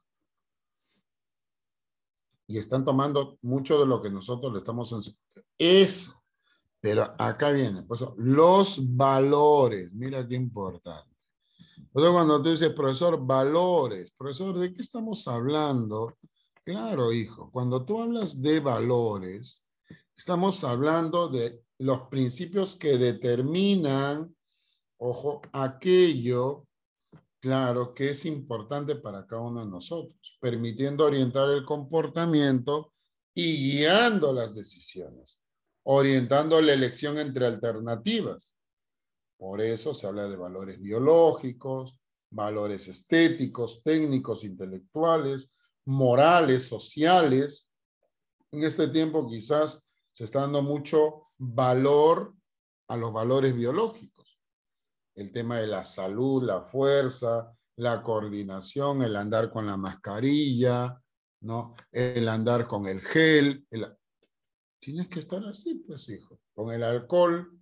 Y están tomando mucho de lo que nosotros le estamos enseñando. Eso, Pero acá viene, pues, los valores, mira qué importante. Por eso cuando tú dices, profesor, valores, profesor, ¿de qué estamos hablando? Claro, hijo, cuando tú hablas de valores, estamos hablando de los principios que determinan, ojo, aquello, claro, que es importante para cada uno de nosotros, permitiendo orientar el comportamiento y guiando las decisiones, orientando la elección entre alternativas. Por eso se habla de valores biológicos, valores estéticos, técnicos, intelectuales, morales, sociales. En este tiempo quizás se está dando mucho valor a los valores biológicos. El tema de la salud, la fuerza, la coordinación, el andar con la mascarilla, ¿no? El andar con el gel. El... Tienes que estar así, pues, hijo. Con el alcohol,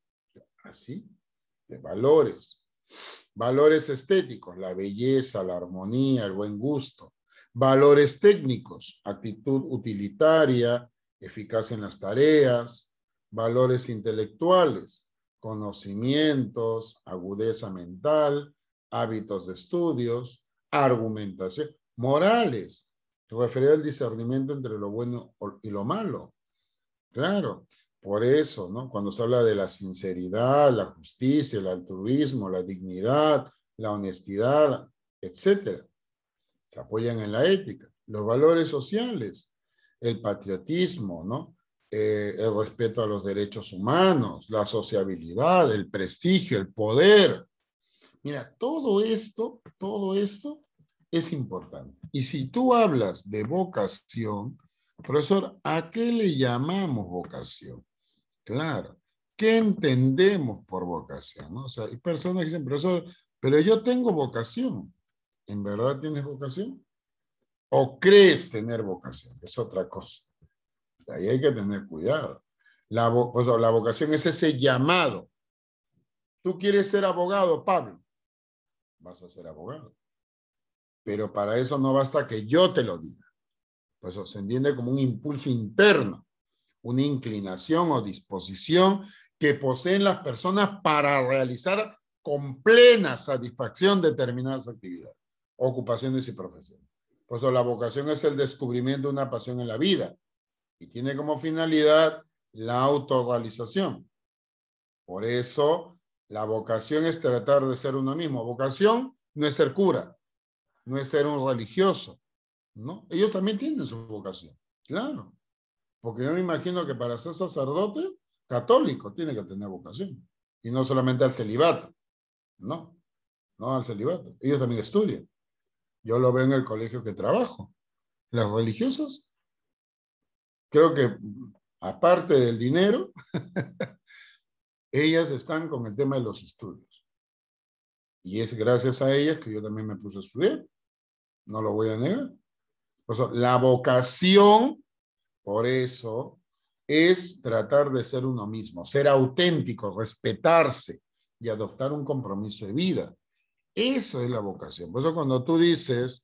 así, de valores. Valores estéticos, la belleza, la armonía, el buen gusto. Valores técnicos, actitud utilitaria, eficaz en las tareas. Valores intelectuales, conocimientos, agudeza mental, hábitos de estudios, argumentación. Morales, referido al discernimiento entre lo bueno y lo malo. Claro, por eso, ¿no? Cuando se habla de la sinceridad, la justicia, el altruismo, la dignidad, la honestidad, etcétera, se apoyan en la ética. Los valores sociales, el patriotismo, ¿no? Eh, el respeto a los derechos humanos, la sociabilidad, el prestigio, el poder. Mira, todo esto, todo esto es importante. Y si tú hablas de vocación, profesor, ¿a qué le llamamos vocación? Claro, ¿qué entendemos por vocación? ¿No? O sea, hay personas que dicen, profesor, pero yo tengo vocación. ¿En verdad tienes vocación? ¿O crees tener vocación? Es otra cosa. Ahí hay que tener cuidado. La, vo pues, la vocación es ese llamado. Tú quieres ser abogado, Pablo. Vas a ser abogado. Pero para eso no basta que yo te lo diga. Pues eso se entiende como un impulso interno, una inclinación o disposición que poseen las personas para realizar con plena satisfacción determinadas actividades, ocupaciones y profesiones. Por eso la vocación es el descubrimiento de una pasión en la vida y tiene como finalidad la autorrealización. Por eso la vocación es tratar de ser uno mismo. Vocación no es ser cura, no es ser un religioso, ¿no? Ellos también tienen su vocación, claro. Porque yo me imagino que para ser sacerdote católico tiene que tener vocación. Y no solamente al celibato. No, no al celibato. Ellos también estudian. Yo lo veo en el colegio que trabajo. Las religiosas, creo que aparte del dinero, ellas están con el tema de los estudios. Y es gracias a ellas que yo también me puse a estudiar. No lo voy a negar. Por eso, la vocación, por eso, es tratar de ser uno mismo, ser auténtico, respetarse y adoptar un compromiso de vida. Eso es la vocación. Por eso cuando tú dices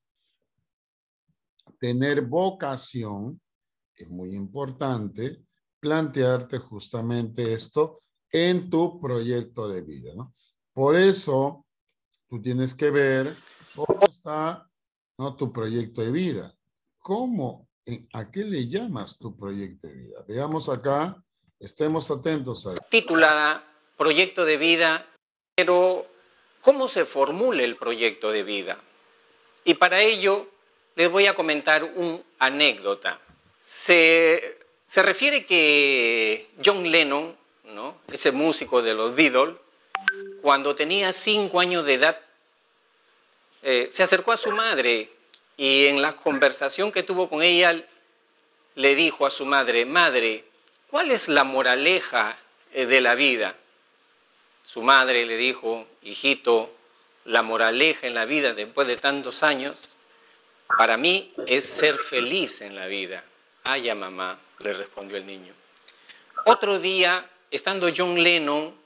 tener vocación, es muy importante plantearte justamente esto en tu proyecto de vida, ¿no? Por eso tú tienes que ver cómo está, ¿no?, tu proyecto de vida. ¿Cómo? ¿A qué le llamas tu proyecto de vida? Veamos acá, estemos atentos a él. Titulada Proyecto de Vida, pero ¿cómo se formula el proyecto de vida? Y para ello les voy a comentar una anécdota. Se, se refiere que John Lennon, ¿no?, ese músico de los Beatles, cuando tenía cinco años de edad, eh, se acercó a su madre y en la conversación que tuvo con ella le dijo a su madre, madre, ¿cuál es la moraleja de la vida? Su madre le dijo, hijito, la moraleja en la vida después de tantos años, para mí es ser feliz en la vida. Ay, a mamá, le respondió el niño. Otro día, estando John Lennon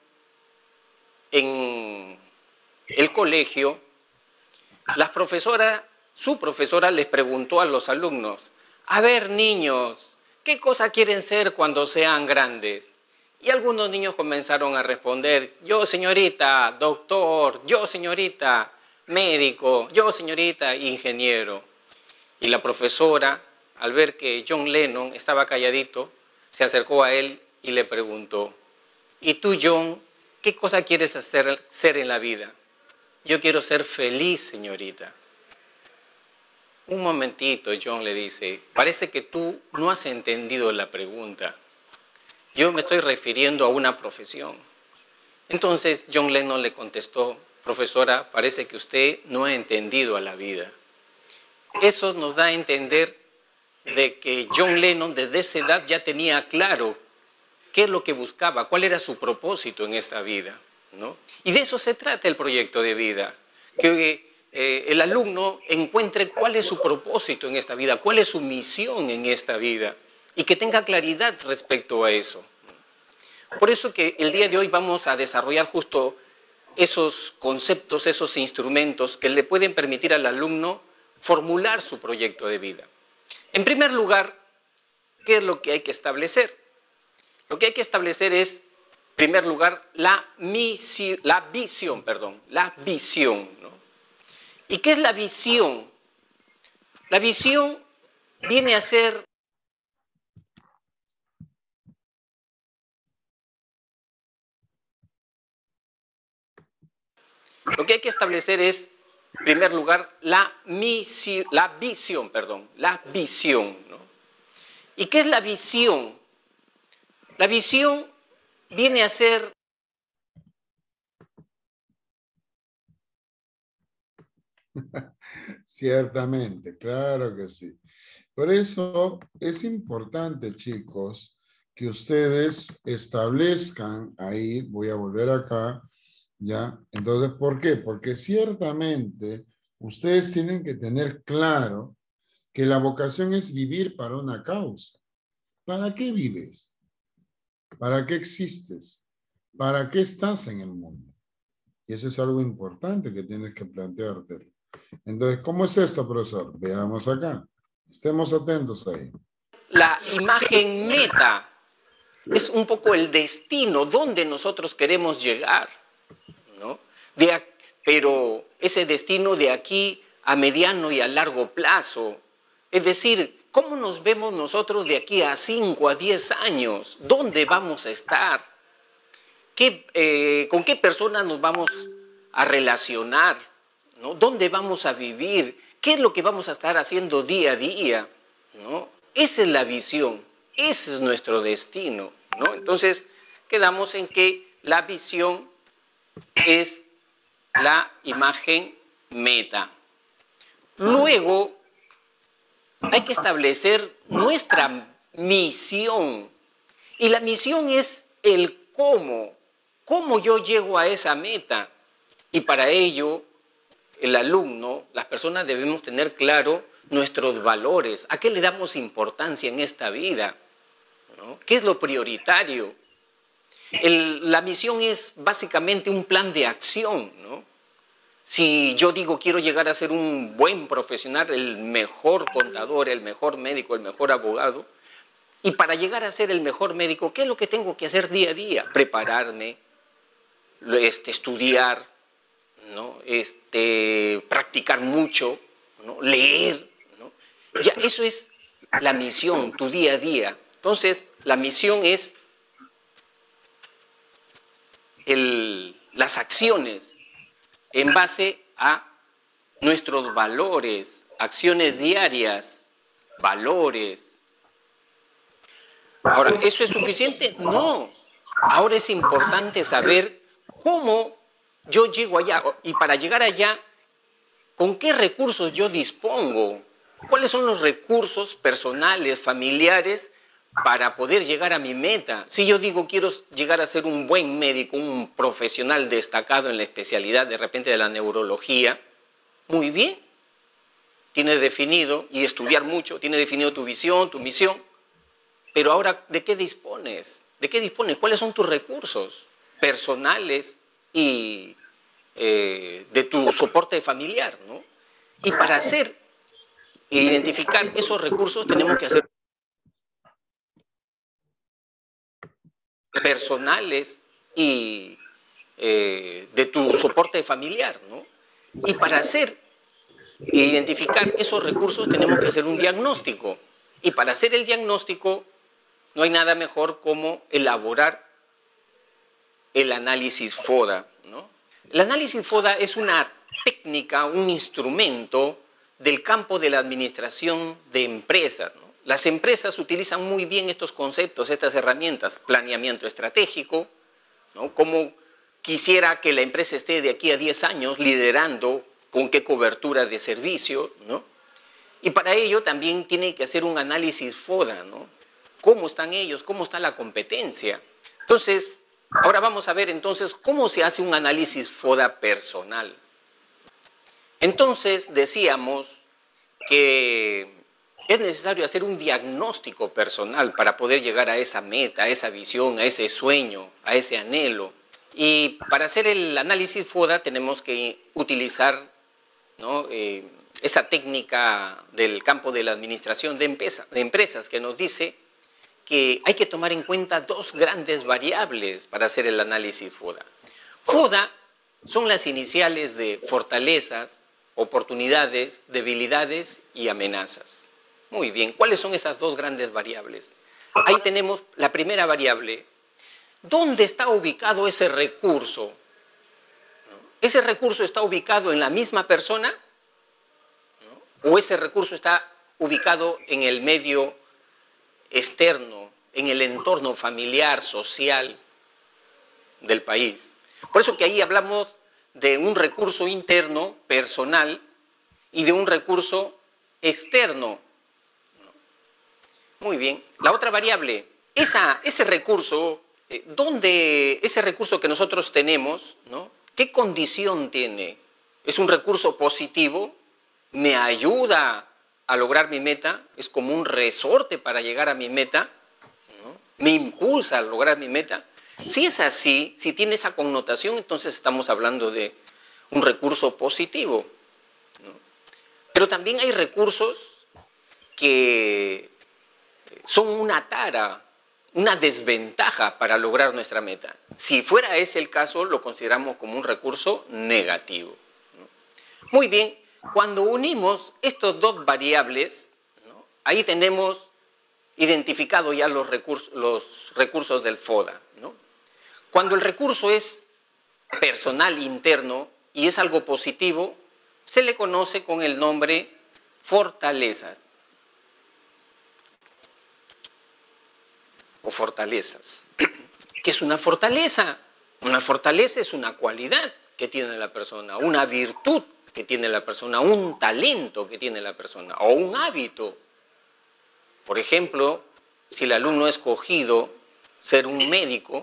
en el colegio, las profesoras, su profesora les preguntó a los alumnos, a ver, niños, ¿qué cosa quieren ser cuando sean grandes? Y algunos niños comenzaron a responder, yo señorita, doctor, yo señorita, médico, yo señorita, ingeniero. Y la profesora, al ver que John Lennon estaba calladito, se acercó a él y le preguntó, ¿y tú, John, qué cosa quieres hacer, ser en la vida? Yo quiero ser feliz, señorita. Un momentito, John le dice, parece que tú no has entendido la pregunta. Yo me estoy refiriendo a una profesión. Entonces John Lennon le contestó, profesora, parece que usted no ha entendido a la vida. Eso nos da a entender de que John Lennon desde esa edad ya tenía claro qué es lo que buscaba, cuál era su propósito en esta vida, ¿no? Y de eso se trata el proyecto de vida, que eh, el alumno encuentre cuál es su propósito en esta vida, cuál es su misión en esta vida y que tenga claridad respecto a eso. Por eso que el día de hoy vamos a desarrollar justo esos conceptos, esos instrumentos que le pueden permitir al alumno formular su proyecto de vida. En primer lugar, ¿qué es lo que hay que establecer? Lo que hay que establecer es, en primer lugar, la, misión, la visión, perdón, la visión, ¿no? ¿Y qué es la visión? La visión viene a ser Lo que hay que establecer es, en primer lugar, la, misi, la visión, perdón, la visión, ¿no? ¿Y qué es la visión? La visión viene a ser Ciertamente, claro que sí. Por eso es importante, chicos, que ustedes establezcan ahí, voy a volver acá, ¿ya? Entonces, ¿por qué? Porque ciertamente ustedes tienen que tener claro que la vocación es vivir para una causa. ¿Para qué vives? ¿Para qué existes? ¿Para qué estás en el mundo? Y eso es algo importante que tienes que plantearte. Entonces, ¿cómo es esto, profesor? Veamos acá. Estemos atentos ahí. la imagen meta. Es un poco el destino, donde nosotros queremos llegar, ¿no? De, pero ese destino de aquí a mediano y a largo plazo. Es decir, ¿cómo nos vemos nosotros de aquí a cinco, a diez años? ¿Dónde vamos a estar? ¿Qué, eh, ¿Con qué personas nos vamos a relacionar? ¿No? ¿Dónde vamos a vivir? ¿Qué es lo que vamos a estar haciendo día a día? ¿No? Esa es la visión, ese es nuestro destino, ¿no? Entonces, quedamos en que la visión es la imagen meta. Luego, hay que establecer nuestra misión. Y la misión es el cómo, cómo yo llego a esa meta. Y para ello, el alumno, las personas debemos tener claro nuestros valores, a qué le damos importancia en esta vida, ¿no? ¿Qué es lo prioritario? El, la misión es básicamente un plan de acción, ¿no? Si yo digo quiero llegar a ser un buen profesional, el mejor contador, el mejor médico, el mejor abogado, y para llegar a ser el mejor médico, ¿qué es lo que tengo que hacer día a día? Prepararme, este, estudiar, ¿no? Este, practicar mucho, ¿no? Leer, ¿no? Ya eso es la misión, tu día a día. Entonces, la misión es el, las acciones en base a nuestros valores, acciones diarias, valores. Ahora, ¿eso es suficiente? No. Ahora es importante saber cómo yo llego allá, y para llegar allá, ¿con qué recursos yo dispongo? ¿Cuáles son los recursos personales, familiares, para poder llegar a mi meta? Si yo digo quiero llegar a ser un buen médico, un profesional destacado en la especialidad de repente de la neurología, muy bien, tienes definido, y estudiar mucho, tienes definido tu visión, tu misión, pero ahora, ¿de qué dispones? ¿De qué dispones? ¿Cuáles son tus recursos personales y eh, de tu soporte familiar, ¿no? Y para hacer e identificar esos recursos tenemos que hacer personales y eh, de tu soporte familiar, ¿no? Y para hacer e identificar esos recursos tenemos que hacer un diagnóstico. Y para hacer el diagnóstico no hay nada mejor como elaborar el análisis FODA, ¿no? El análisis FODA es una técnica, un instrumento del campo de la administración de empresas, ¿no? Las empresas utilizan muy bien estos conceptos, estas herramientas, planeamiento estratégico, ¿no? Cómo quisiera que la empresa esté de aquí a diez años liderando, con qué cobertura de servicio, ¿no? Y para ello también tiene que hacer un análisis FODA, ¿no? ¿Cómo están ellos? ¿Cómo está la competencia? Entonces, ahora vamos a ver entonces cómo se hace un análisis FODA personal. Entonces, decíamos que es necesario hacer un diagnóstico personal para poder llegar a esa meta, a esa visión, a ese sueño, a ese anhelo. Y para hacer el análisis FODA tenemos que utilizar, ¿no? eh, esa técnica del campo de la administración de, empresa, de empresas que nos dice que hay que tomar en cuenta dos grandes variables para hacer el análisis FODA. FODA son las iniciales de fortalezas, oportunidades, debilidades y amenazas. Muy bien, ¿cuáles son esas dos grandes variables? Ahí tenemos la primera variable. ¿Dónde está ubicado ese recurso? ¿Ese recurso está ubicado en la misma persona? ¿O ese recurso está ubicado en el medio externo, en el entorno familiar, social del país? Por eso que ahí hablamos de un recurso interno, personal, y de un recurso externo. Muy bien. La otra variable, esa, ese recurso, eh, ¿dónde ese recurso que nosotros tenemos, ¿no? ¿Qué condición tiene? ¿Es un recurso positivo? ¿Me ayuda a lograr mi meta? ¿Es como un resorte para llegar a mi meta? ¿No? ¿Me impulsa a lograr mi meta? Si es así, si tiene esa connotación, entonces estamos hablando de un recurso positivo, ¿no? Pero también hay recursos que son una tara, una desventaja para lograr nuestra meta. Si fuera ese el caso, lo consideramos como un recurso negativo, ¿no? Muy bien, cuando unimos estos dos variables, ¿no? Ahí tenemos identificado ya los recursos, los recursos del FODA, ¿no? Cuando el recurso es personal interno y es algo positivo, se le conoce con el nombre fortalezas o fortalezas. ¿Qué es una fortaleza? Una fortaleza es una cualidad que tiene la persona, una virtud que tiene la persona, un talento que tiene la persona o un hábito. Por ejemplo, si el alumno ha escogido ser un médico,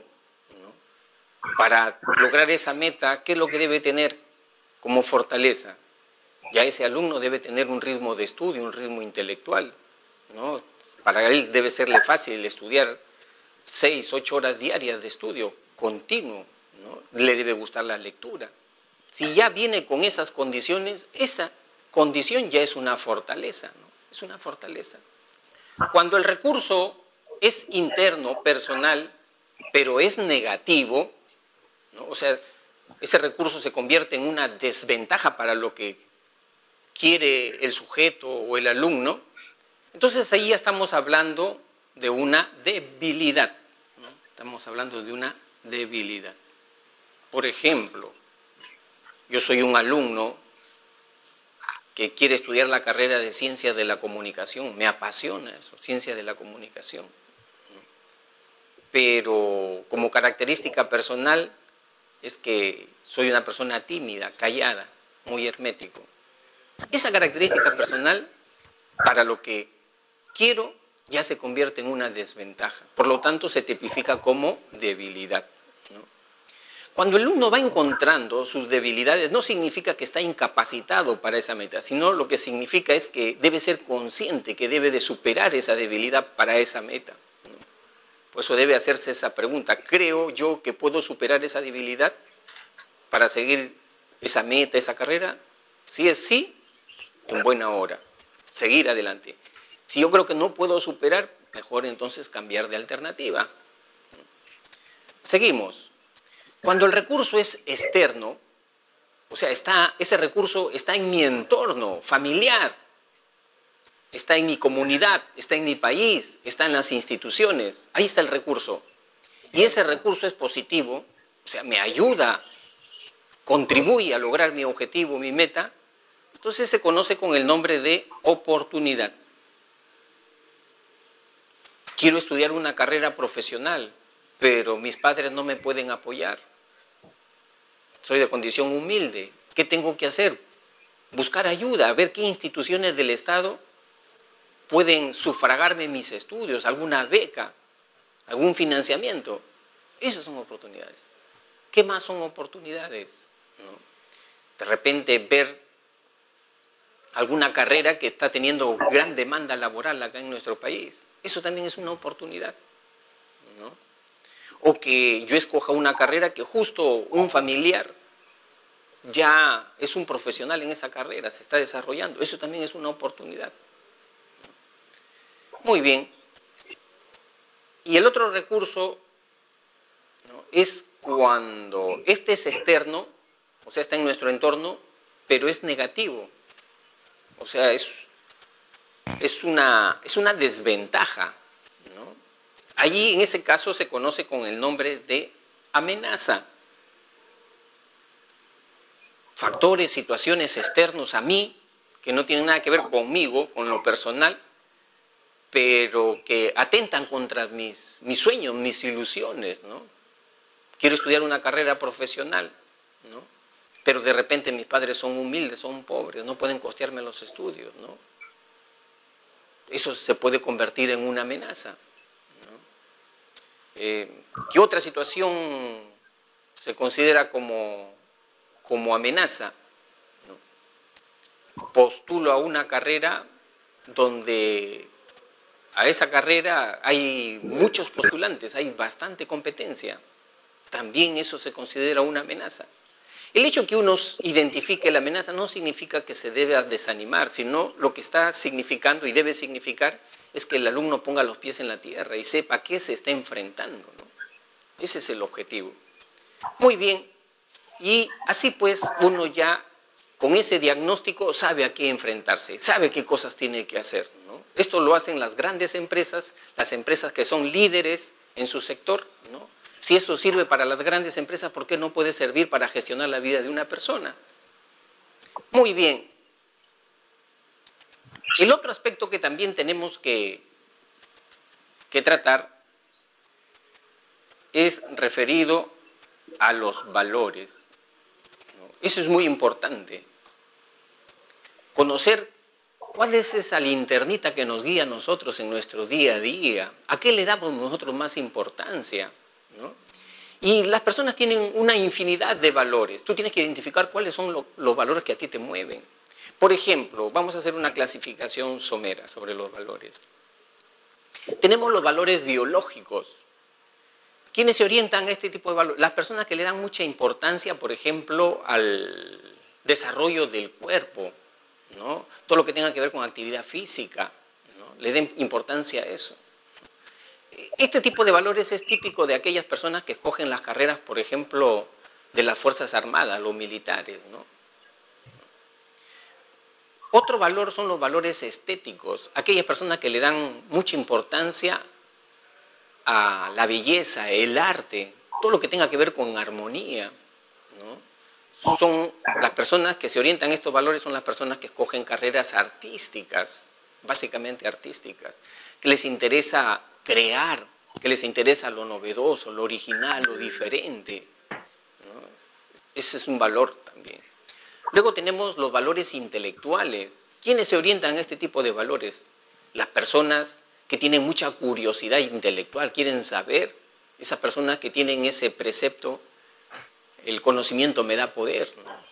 para lograr esa meta, ¿qué es lo que debe tener como fortaleza? Ya ese alumno debe tener un ritmo de estudio, un ritmo intelectual, ¿no? Para él debe serle fácil estudiar seis, ocho horas diarias de estudio continuo, ¿no? Le debe gustar la lectura. Si ya viene con esas condiciones, esa condición ya es una fortaleza, ¿no? Es una fortaleza. Cuando el recurso es interno, personal, pero es negativo, ¿no? O sea, ese recurso se convierte en una desventaja para lo que quiere el sujeto o el alumno, entonces ahí ya estamos hablando de una debilidad, ¿no? Estamos hablando de una debilidad. Por ejemplo, yo soy un alumno que quiere estudiar la carrera de Ciencias de la Comunicación, me apasiona eso, Ciencias de la Comunicación, ¿no? Pero como característica personal, es que soy una persona tímida, callada, muy hermético. Esa característica personal, para lo que quiero, ya se convierte en una desventaja. Por lo tanto, se tipifica como debilidad, ¿no? Cuando el alumno va encontrando sus debilidades, no significa que está incapacitado para esa meta, sino lo que significa es que debe ser consciente que debe de superar esa debilidad para esa meta, ¿no? Por eso debe hacerse esa pregunta: ¿creo yo que puedo superar esa debilidad para seguir esa meta, esa carrera? Si es sí, en buena hora, seguir adelante. Si yo creo que no puedo superar, mejor entonces cambiar de alternativa. Seguimos. Cuando el recurso es externo, o sea, está, ese recurso está en mi entorno familiar, está en mi comunidad, está en mi país, está en las instituciones, ahí está el recurso. Y ese recurso es positivo, o sea, me ayuda, contribuye a lograr mi objetivo, mi meta, entonces se conoce con el nombre de oportunidad. Quiero estudiar una carrera profesional, pero mis padres no me pueden apoyar. Soy de condición humilde. ¿Qué tengo que hacer? Buscar ayuda, ver qué instituciones del Estado pueden sufragarme mis estudios, alguna beca, algún financiamiento. Esas son oportunidades. ¿Qué más son oportunidades? ¿No? De repente ver alguna carrera que está teniendo gran demanda laboral acá en nuestro país. Eso también es una oportunidad, ¿no? O que yo escoja una carrera que justo un familiar ya es un profesional en esa carrera, se está desarrollando. Eso también es una oportunidad. Muy bien. Y el otro recurso, ¿no?, es cuando este es externo, o sea, está en nuestro entorno, pero es negativo. O sea, es, es, una, es una desventaja, ¿no? Allí, en ese caso, se conoce con el nombre de amenaza. Factores, situaciones externos a mí, que no tienen nada que ver conmigo, con lo personal, pero que atentan contra mis, mis sueños, mis ilusiones, ¿no? Quiero estudiar una carrera profesional, ¿no?, pero de repente mis padres son humildes, son pobres, no pueden costearme los estudios, ¿no? Eso se puede convertir en una amenaza, ¿no? Eh, ¿Qué otra situación se considera como, como amenaza? ¿No? Postulo a una carrera donde a esa carrera hay muchos postulantes, hay bastante competencia. También eso se considera una amenaza. El hecho que uno identifique la amenaza no significa que se debe desanimar, sino lo que está significando y debe significar es que el alumno ponga los pies en la tierra y sepa a qué se está enfrentando, ¿no? Ese es el objetivo. Muy bien, y así pues uno ya con ese diagnóstico sabe a qué enfrentarse, sabe qué cosas tiene que hacer, ¿no? Esto lo hacen las grandes empresas, las empresas que son líderes en su sector, ¿no? Si eso sirve para las grandes empresas, ¿por qué no puede servir para gestionar la vida de una persona? Muy bien. El otro aspecto que también tenemos que, que tratar es referido a los valores, ¿no? Eso es muy importante. Conocer cuál es esa linternita que nos guía a nosotros en nuestro día a día. ¿A qué le damos nosotros más importancia? ¿No? Y las personas tienen una infinidad de valores. Tú tienes que identificar cuáles son lo, los valores que a ti te mueven. Por ejemplo, vamos a hacer una clasificación somera sobre los valores. Tenemos los valores biológicos. ¿Quiénes se orientan a este tipo de valores? Las personas que le dan mucha importancia, por ejemplo, al desarrollo del cuerpo, ¿no? Todo lo que tenga que ver con actividad física, ¿no? Le den importancia a eso. Este tipo de valores es típico de aquellas personas que escogen las carreras, por ejemplo, de las Fuerzas Armadas, los militares, ¿no? Otro valor son los valores estéticos, aquellas personas que le dan mucha importancia a la belleza, el arte, todo lo que tenga que ver con armonía, ¿no? Son las personas que se orientan a estos valores, son las personas que escogen carreras artísticas, básicamente artísticas, que les interesa crear, que les interesa lo novedoso, lo original, lo diferente, ¿no? Ese es un valor también. Luego tenemos los valores intelectuales. ¿Quiénes se orientan a este tipo de valores? Las personas que tienen mucha curiosidad intelectual, quieren saber. Esas personas que tienen ese precepto, el conocimiento me da poder,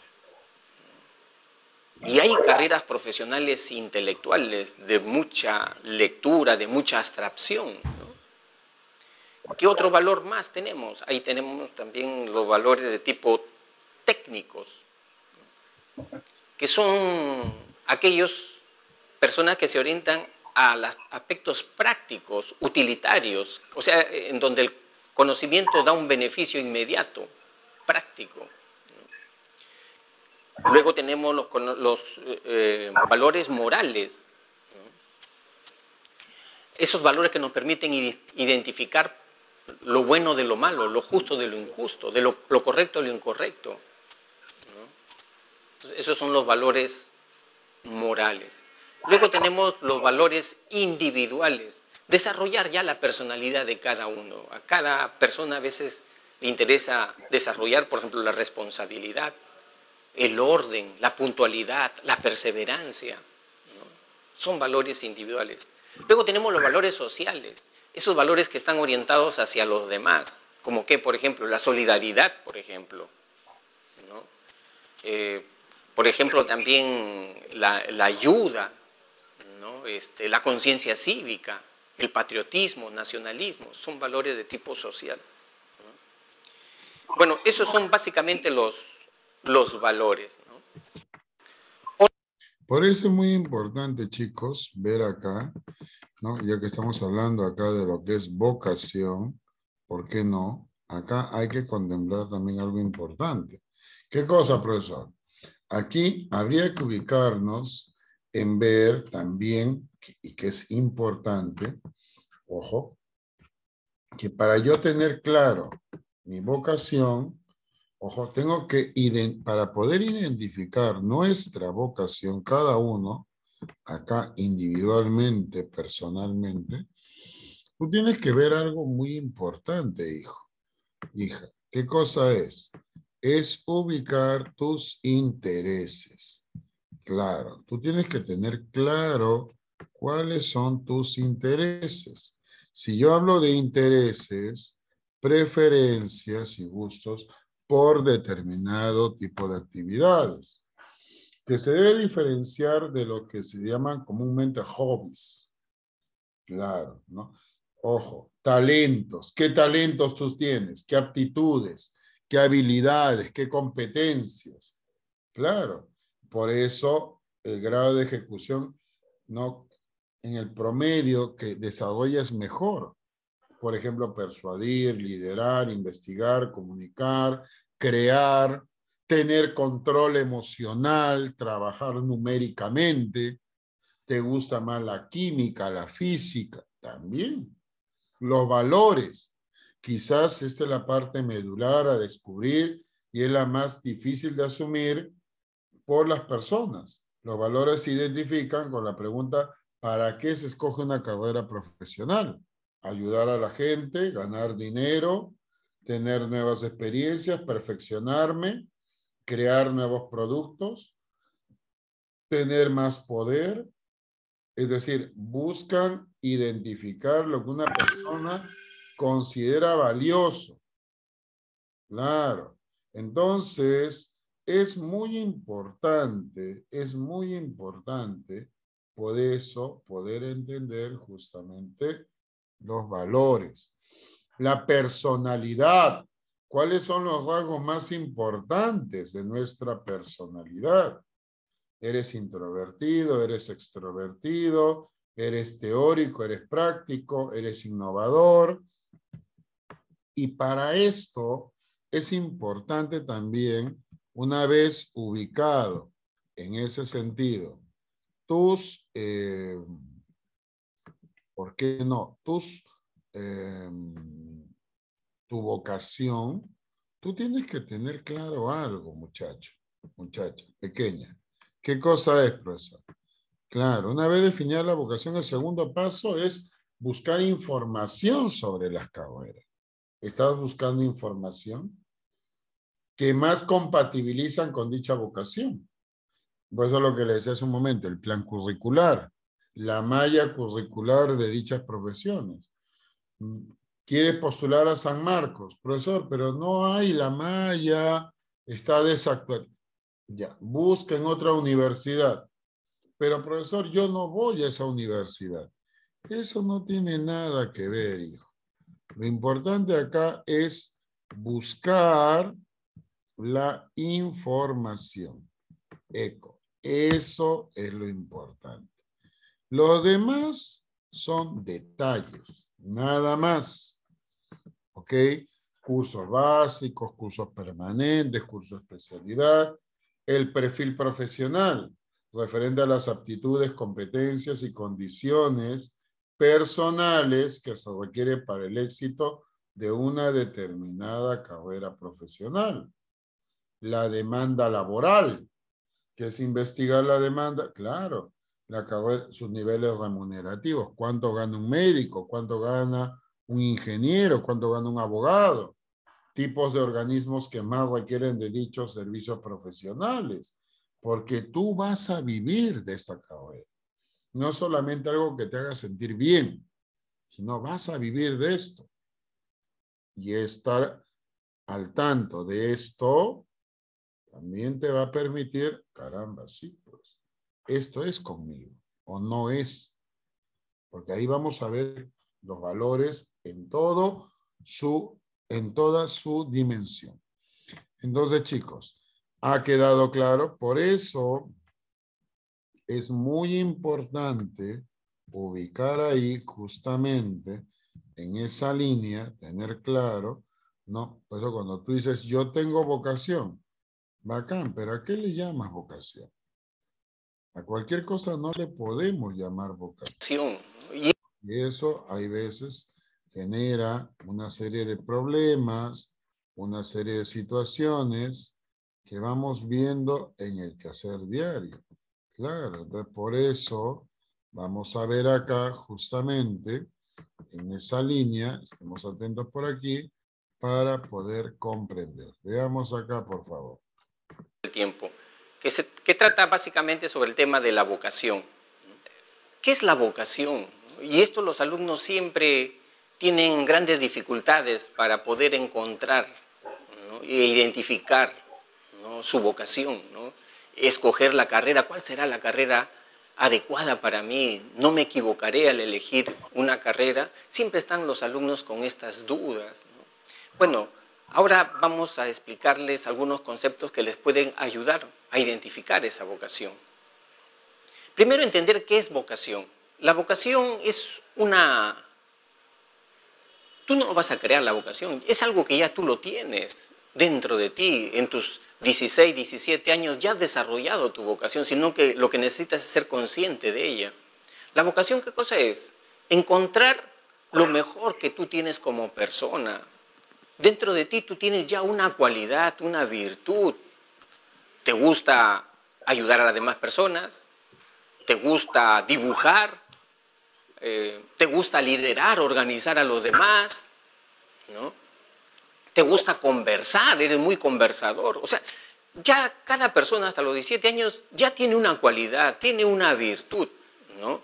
¿no? Y hay carreras profesionales intelectuales de mucha lectura, de mucha abstracción, ¿no? ¿Qué otro valor más tenemos? Ahí tenemos también los valores de tipo técnicos, que son aquellos personas que se orientan a los aspectos prácticos, utilitarios, o sea, en donde el Conocimiento da un beneficio inmediato, práctico. Luego tenemos los, los eh, valores morales. Esos valores que nos permiten identificar lo bueno de lo malo, lo justo de lo injusto, de lo, lo correcto de lo incorrecto, ¿no? Entonces, esos son los valores morales. Luego tenemos los valores individuales. Desarrollar ya la personalidad de cada uno. A cada persona a veces le interesa desarrollar, por ejemplo, la responsabilidad, el orden, la puntualidad, la perseverancia, ¿no? Son valores individuales. Luego tenemos los valores sociales, esos valores que están orientados hacia los demás, como que, por ejemplo, la solidaridad, por ejemplo, ¿no? Eh, por ejemplo, también la, la ayuda, ¿no? Este, la conciencia cívica, el patriotismo, nacionalismo, son valores de tipo social, ¿no? Bueno, esos son básicamente los, los valores, ¿no? Por eso es muy importante, chicos, ver acá, ¿no? Ya que estamos hablando acá de lo que es vocación, ¿por qué no? Acá hay que contemplar también algo importante. ¿Qué cosa, profesor? Aquí habría que ubicarnos en ver también, y que es importante, ojo, que para yo tener claro mi vocación, ojo, tengo que, para poder identificar nuestra vocación, cada uno, acá individualmente, personalmente, tú tienes que ver algo muy importante, hijo, hija. ¿Qué cosa es? Es ubicar tus intereses. Claro, tú tienes que tener claro cuáles son tus intereses. Si yo hablo de intereses, preferencias y gustos por determinado tipo de actividades, que se debe diferenciar de lo que se llaman comúnmente hobbies. Claro, ¿no? Ojo, talentos. ¿Qué talentos tú tienes? ¿Qué aptitudes? ¿Qué habilidades? ¿Qué competencias? Claro, por eso el grado de ejecución, ¿no? En el promedio que desarrollas mejor. Por ejemplo, persuadir, liderar, investigar, comunicar, crear, tener control emocional, trabajar numéricamente. ¿Te gusta más la química, la física? También. Los valores. Quizás esta es la parte medular a descubrir y es la más difícil de asumir por las personas. Los valores se identifican con la pregunta, ¿para qué se escoge una carrera profesional? Ayudar a la gente, ganar dinero, tener nuevas experiencias, perfeccionarme, crear nuevos productos, tener más poder. Es decir, buscan identificar lo que una persona considera valioso. Claro. Entonces, es muy importante, es muy importante, por eso, poder entender justamente los valores. La personalidad. ¿Cuáles son los rasgos más importantes de nuestra personalidad? ¿Eres introvertido? ¿Eres extrovertido? ¿Eres teórico? ¿Eres práctico? ¿Eres innovador? Y para esto es importante también, una vez ubicado en ese sentido, tus, eh, ¿por qué no? Tus, eh, tu vocación, tú tienes que tener claro algo, muchacho, muchacha, pequeña. ¿Qué cosa es, profesor? Claro, una vez definida la vocación, el segundo paso es buscar información sobre las carreras. ¿Estás buscando información que más compatibilizan con dicha vocación? Por eso es lo que le decía hace un momento, el plan curricular, la malla curricular de dichas profesiones. ¿Quieres postular a San Marcos? Profesor, pero no hay la malla, está desactualizada. Ya, busca en otra universidad. Pero, profesor, yo no voy a esa universidad. Eso no tiene nada que ver, hijo. Lo importante acá es buscar la información. Eco. Eso es lo importante. Los demás son detalles, nada más. ¿ok? Cursos básicos, cursos permanentes, cursos de especialidad, el perfil profesional, referente a las aptitudes, competencias y condiciones personales que se requieren para el éxito de una determinada carrera profesional. La demanda laboral, que es investigar la demanda, claro, la carrera, sus niveles remunerativos, cuánto gana un médico, cuánto gana un ingeniero, cuánto gana un abogado, tipos de organismos que más requieren de dichos servicios profesionales, porque tú vas a vivir de esta carrera. No solamente algo que te haga sentir bien, sino vas a vivir de esto. Y estar al tanto de esto también te va a permitir, caramba, sí, pues, esto es conmigo o no es. Porque ahí vamos a ver los valores en todo su, en toda su dimensión. Entonces, chicos, ha quedado claro. Por eso es muy importante ubicar ahí justamente en esa línea, tener claro, ¿no? Por eso cuando tú dices, yo tengo vocación, bacán, pero ¿a qué le llamas vocación? A cualquier cosa no le podemos llamar vocación. Y eso hay veces genera una serie de problemas, una serie de situaciones que vamos viendo en el quehacer diario. Claro, entonces por eso vamos a ver acá justamente en esa línea, estemos atentos por aquí, para poder comprender. Veamos acá, por favor. El tiempo, que, se, que trata básicamente sobre el tema de la vocación. ¿Qué es la vocación? Y esto los alumnos siempre tienen grandes dificultades para poder encontrar, ¿no? e identificar, ¿no? su vocación, ¿no? Escoger la carrera, ¿cuál será la carrera adecuada para mí? ¿No me equivocaré al elegir una carrera? Siempre están los alumnos con estas dudas, ¿no? Bueno, ahora vamos a explicarles algunos conceptos que les pueden ayudar a identificar esa vocación. Primero, entender qué es vocación. La vocación es una... Tú no vas a crear la vocación, es algo que ya tú lo tienes dentro de ti. En tus dieciséis, diecisiete años ya has desarrollado tu vocación, sino que lo que necesitas es ser consciente de ella. La vocación, ¿qué cosa es? Encontrar lo mejor que tú tienes como persona. Dentro de ti tú tienes ya una cualidad, una virtud. ¿Te gusta ayudar a las demás personas? ¿Te gusta dibujar? Eh, ¿Te gusta liderar, organizar a los demás? ¿No? ¿Te gusta conversar? Eres muy conversador. O sea, ya cada persona hasta los diecisiete años ya tiene una cualidad, tiene una virtud, ¿no?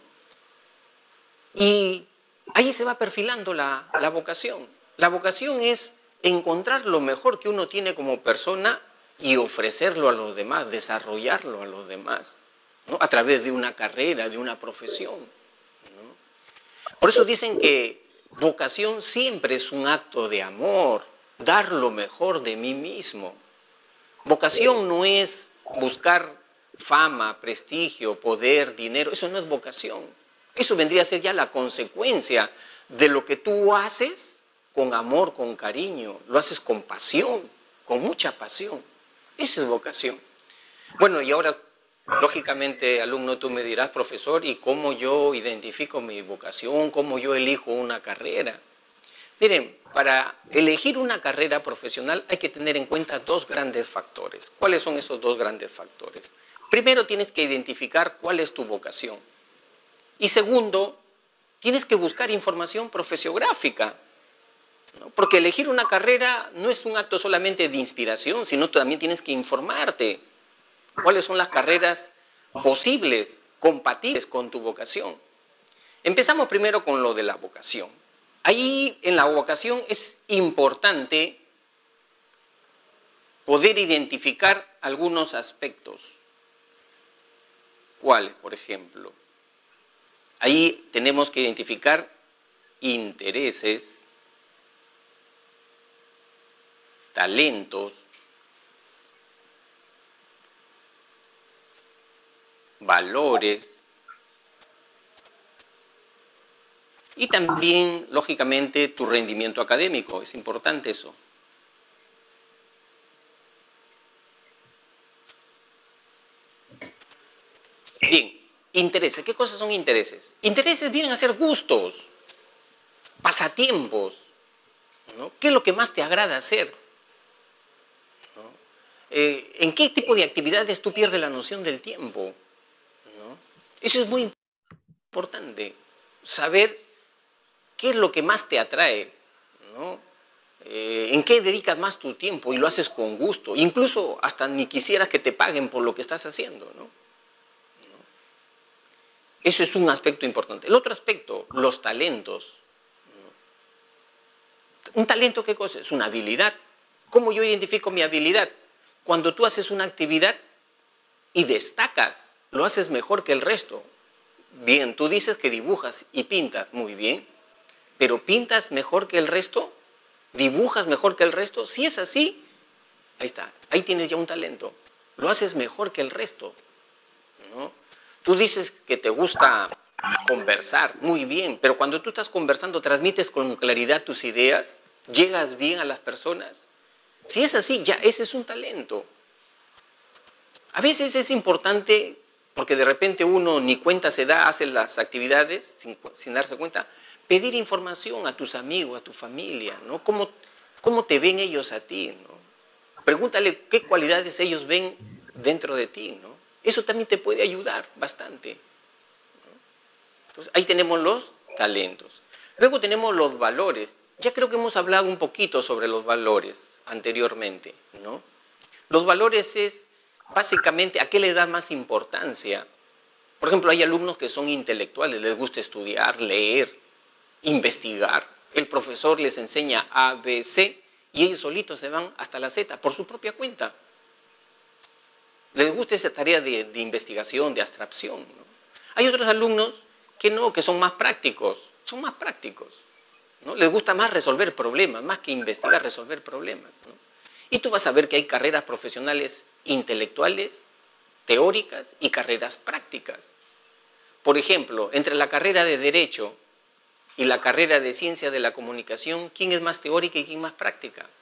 Y ahí se va perfilando la, la vocación. La vocación es encontrar lo mejor que uno tiene como persona y ofrecerlo a los demás, desarrollarlo a los demás, ¿no? A través de una carrera, de una profesión, ¿no? Por eso dicen que vocación siempre es un acto de amor, dar lo mejor de mí mismo. Vocación no es buscar fama, prestigio, poder, dinero, eso no es vocación. Eso vendría a ser ya la consecuencia de lo que tú haces con amor, con cariño, lo haces con pasión, con mucha pasión. Eso es vocación. Bueno, y ahora, lógicamente, alumno, tú me dirás, profesor, ¿y cómo yo identifico mi vocación? ¿Cómo yo elijo una carrera? Miren, para elegir una carrera profesional hay que tener en cuenta dos grandes factores. ¿Cuáles son esos dos grandes factores? Primero, tienes que identificar cuál es tu vocación. Y segundo, tienes que buscar información profesiográfica, ¿no? Porque elegir una carrera no es un acto solamente de inspiración, sino también tienes que informarte cuáles son las carreras posibles, compatibles con tu vocación. Empezamos primero con lo de la vocación. Ahí en la vocación es importante poder identificar algunos aspectos. ¿Cuáles, por ejemplo? Ahí tenemos que identificar intereses, talentos, valores Y también, lógicamente, tu rendimiento académico. Es importante eso. Bien, intereses. ¿Qué cosas son intereses? Intereses vienen a ser gustos, pasatiempos, ¿no? ¿Qué es lo que más te agrada hacer? ¿No? Eh, ¿En qué tipo de actividades tú pierdes la noción del tiempo? ¿No? Eso es muy importante, saber qué es lo que más te atrae, ¿no? Eh, ¿En qué dedicas más tu tiempo y lo haces con gusto? Incluso hasta ni quisieras que te paguen por lo que estás haciendo, ¿no? Eso es un aspecto importante. El otro aspecto, los talentos. ¿Un talento qué cosa? Es una habilidad. ¿Cómo yo identifico mi habilidad? Cuando tú haces una actividad y destacas, lo haces mejor que el resto. Bien, tú dices que dibujas y pintas, muy bien, pero ¿pintas mejor que el resto? ¿Dibujas mejor que el resto? Si es así, ahí está, ahí tienes ya un talento. Lo haces mejor que el resto, ¿no? Tú dices que te gusta conversar, muy bien, pero cuando tú estás conversando, transmites con claridad tus ideas, llegas bien a las personas. Si es así, ya ese es un talento. A veces es importante, porque de repente uno ni cuenta se da, hace las actividades sin, sin darse cuenta, pedir información a tus amigos, a tu familia, ¿no? ¿Cómo, cómo te ven ellos a ti, ¿no? Pregúntale qué cualidades ellos ven dentro de ti, ¿no? Eso también te puede ayudar bastante, ¿no? Entonces, ahí tenemos los talentos. Luego tenemos los valores. Ya creo que hemos hablado un poquito sobre los valores anteriormente, ¿no? Los valores es básicamente a qué le da más importancia. Por ejemplo, hay alumnos que son intelectuales, les gusta estudiar, leer, investigar. El profesor les enseña A, B, C y ellos solitos se van hasta la Z por su propia cuenta. Les gusta esa tarea de, de investigación, de abstracción, ¿no? Hay otros alumnos que no, que son más prácticos, son más prácticos, ¿no? Les gusta más resolver problemas, más que investigar, resolver problemas, ¿no? Y tú vas a ver que hay carreras profesionales intelectuales, teóricas y carreras prácticas. Por ejemplo, entre la carrera de Derecho y la carrera de Ciencia de la Comunicación, ¿quién es más teórica y quién más práctica?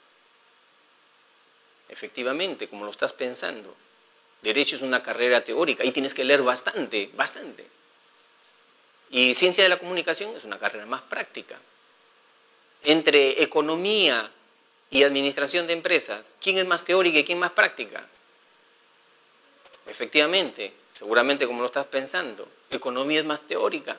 Efectivamente, como lo estás pensando. Derecho es una carrera teórica y tienes que leer bastante, bastante. Y Ciencia de la Comunicación es una carrera más práctica. Entre Economía y Administración de Empresas, ¿quién es más teórica y quién más práctica? Efectivamente, seguramente como lo estás pensando, Economía es más teórica.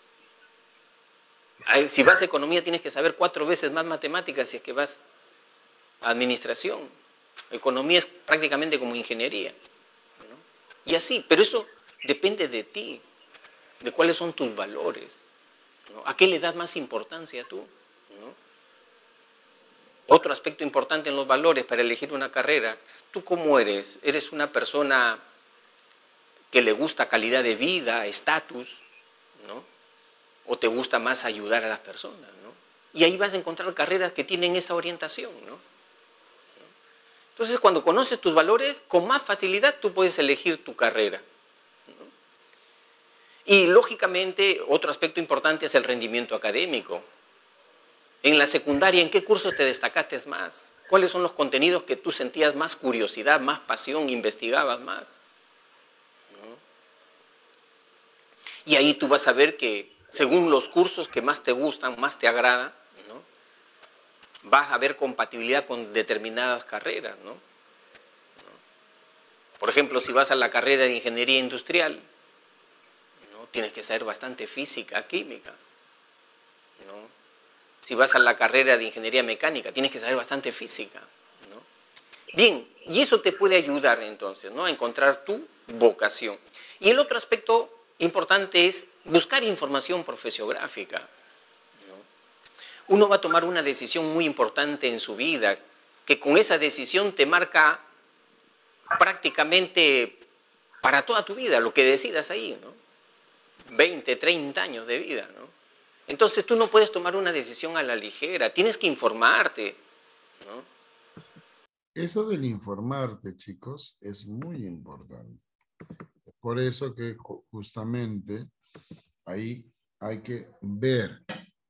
Si vas a Economía tienes que saber cuatro veces más matemáticas si es que vas a Administración. Economía es prácticamente como ingeniería, ¿no? Y así, pero eso depende de ti, de cuáles son tus valores, ¿no? ¿A qué le das más importancia tú, ¿no? Otro aspecto importante en los valores para elegir una carrera, ¿tú cómo eres? ¿Eres una persona que le gusta calidad de vida, estatus, ¿no? ¿O te gusta más ayudar a las personas, ¿no? Y ahí vas a encontrar carreras que tienen esa orientación, ¿no? Entonces, cuando conoces tus valores, con más facilidad tú puedes elegir tu carrera, ¿no? Y, lógicamente, otro aspecto importante es el rendimiento académico. En la secundaria, ¿en qué curso te destacaste más? ¿Cuáles son los contenidos que tú sentías más curiosidad, más pasión, investigabas más, ¿no? Y ahí tú vas a ver que, según los cursos que más te gustan, más te agradan, ¿no? Vas a ver compatibilidad con determinadas carreras, ¿no? Por ejemplo, si vas a la carrera de Ingeniería Industrial, ¿no? Tienes que saber bastante física, química, ¿no? Si vas a la carrera de Ingeniería Mecánica, tienes que saber bastante física, ¿no? Bien, y eso te puede ayudar entonces, ¿no? A encontrar tu vocación. Y el otro aspecto importante es buscar información profesiográfica, ¿no? Uno va a tomar una decisión muy importante en su vida, que con esa decisión te marca prácticamente para toda tu vida, lo que decidas ahí, ¿no? veinte, treinta años de vida, ¿no? Entonces tú no puedes tomar una decisión a la ligera, tienes que informarte, ¿no? Eso del informarte, chicos, es muy importante. Por eso que justamente ahí hay que ver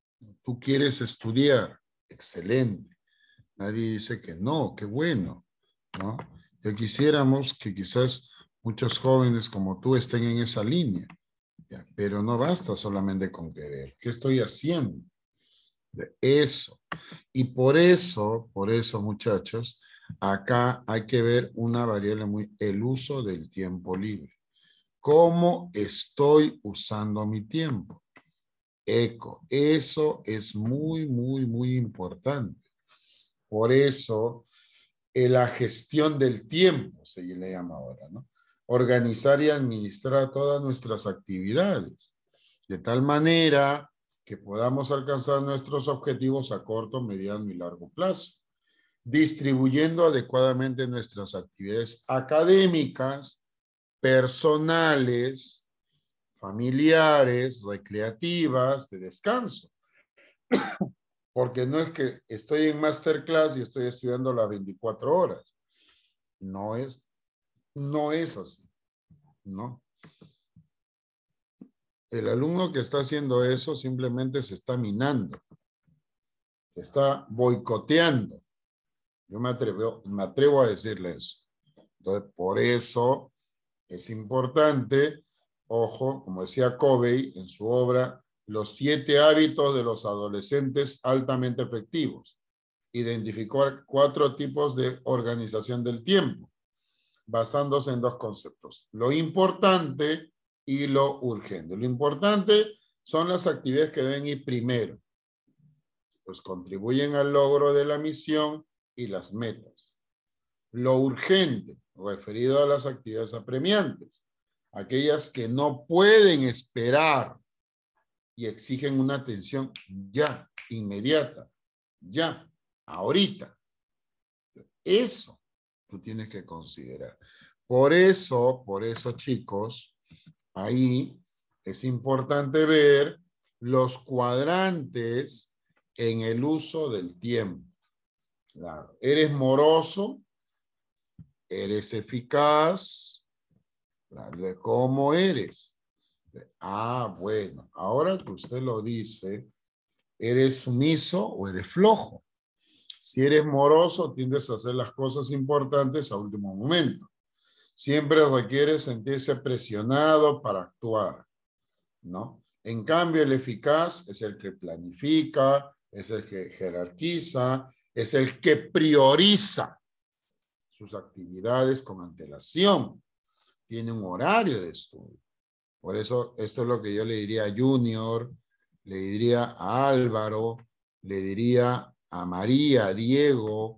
Tú quieres estudiar, excelente. Nadie dice que no, qué bueno, ¿no? Ya quisiéramos que quizás muchos jóvenes como tú estén en esa línea, ¿ya? Pero no basta solamente con querer. ¿Qué estoy haciendo? Eso. Y por eso, por eso, muchachos, acá hay que ver una variable muy, el uso del tiempo libre. ¿Cómo estoy usando mi tiempo? Eco, eso es muy, muy, muy importante. Por eso, eh, la gestión del tiempo, se le llama ahora, ¿no? Organizar y administrar todas nuestras actividades, de tal manera que podamos alcanzar nuestros objetivos a corto, mediano y largo plazo, distribuyendo adecuadamente nuestras actividades académicas, personales, familiares, recreativas, de descanso. Porque no es que estoy en masterclass y estoy estudiando las veinticuatro horas. No es, no es así, ¿no? El alumno que está haciendo eso simplemente se está minando, se está boicoteando. Yo me atrevo, me atrevo a decirle eso. Entonces, por eso es importante, ojo, como decía Covey en su obra, Los siete hábitos de los adolescentes altamente efectivos. Identificó cuatro tipos de organización del tiempo, basándose en dos conceptos: lo importante y lo urgente. Lo importante son las actividades que deben ir primero, pues contribuyen al logro de la misión y las metas. Lo urgente, referido a las actividades apremiantes, aquellas que no pueden esperar y exigen una atención ya, inmediata, ya, ahorita. Eso tú tienes que considerar. Por eso, por eso, chicos, ahí es importante ver los cuadrantes en el uso del tiempo. Claro, eres moroso, eres eficaz, claro, ¿cómo eres? Ah, bueno, ahora que usted lo dice, ¿eres sumiso o eres flojo? Si eres moroso, tiendes a hacer las cosas importantes a último momento. Siempre requiere sentirse presionado para actuar, ¿no? En cambio, el eficaz es el que planifica, es el que jerarquiza, es el que prioriza sus actividades con antelación. Tiene un horario de estudio. Por eso, esto es lo que yo le diría a Junior, le diría a Álvaro, le diría a María, a Diego,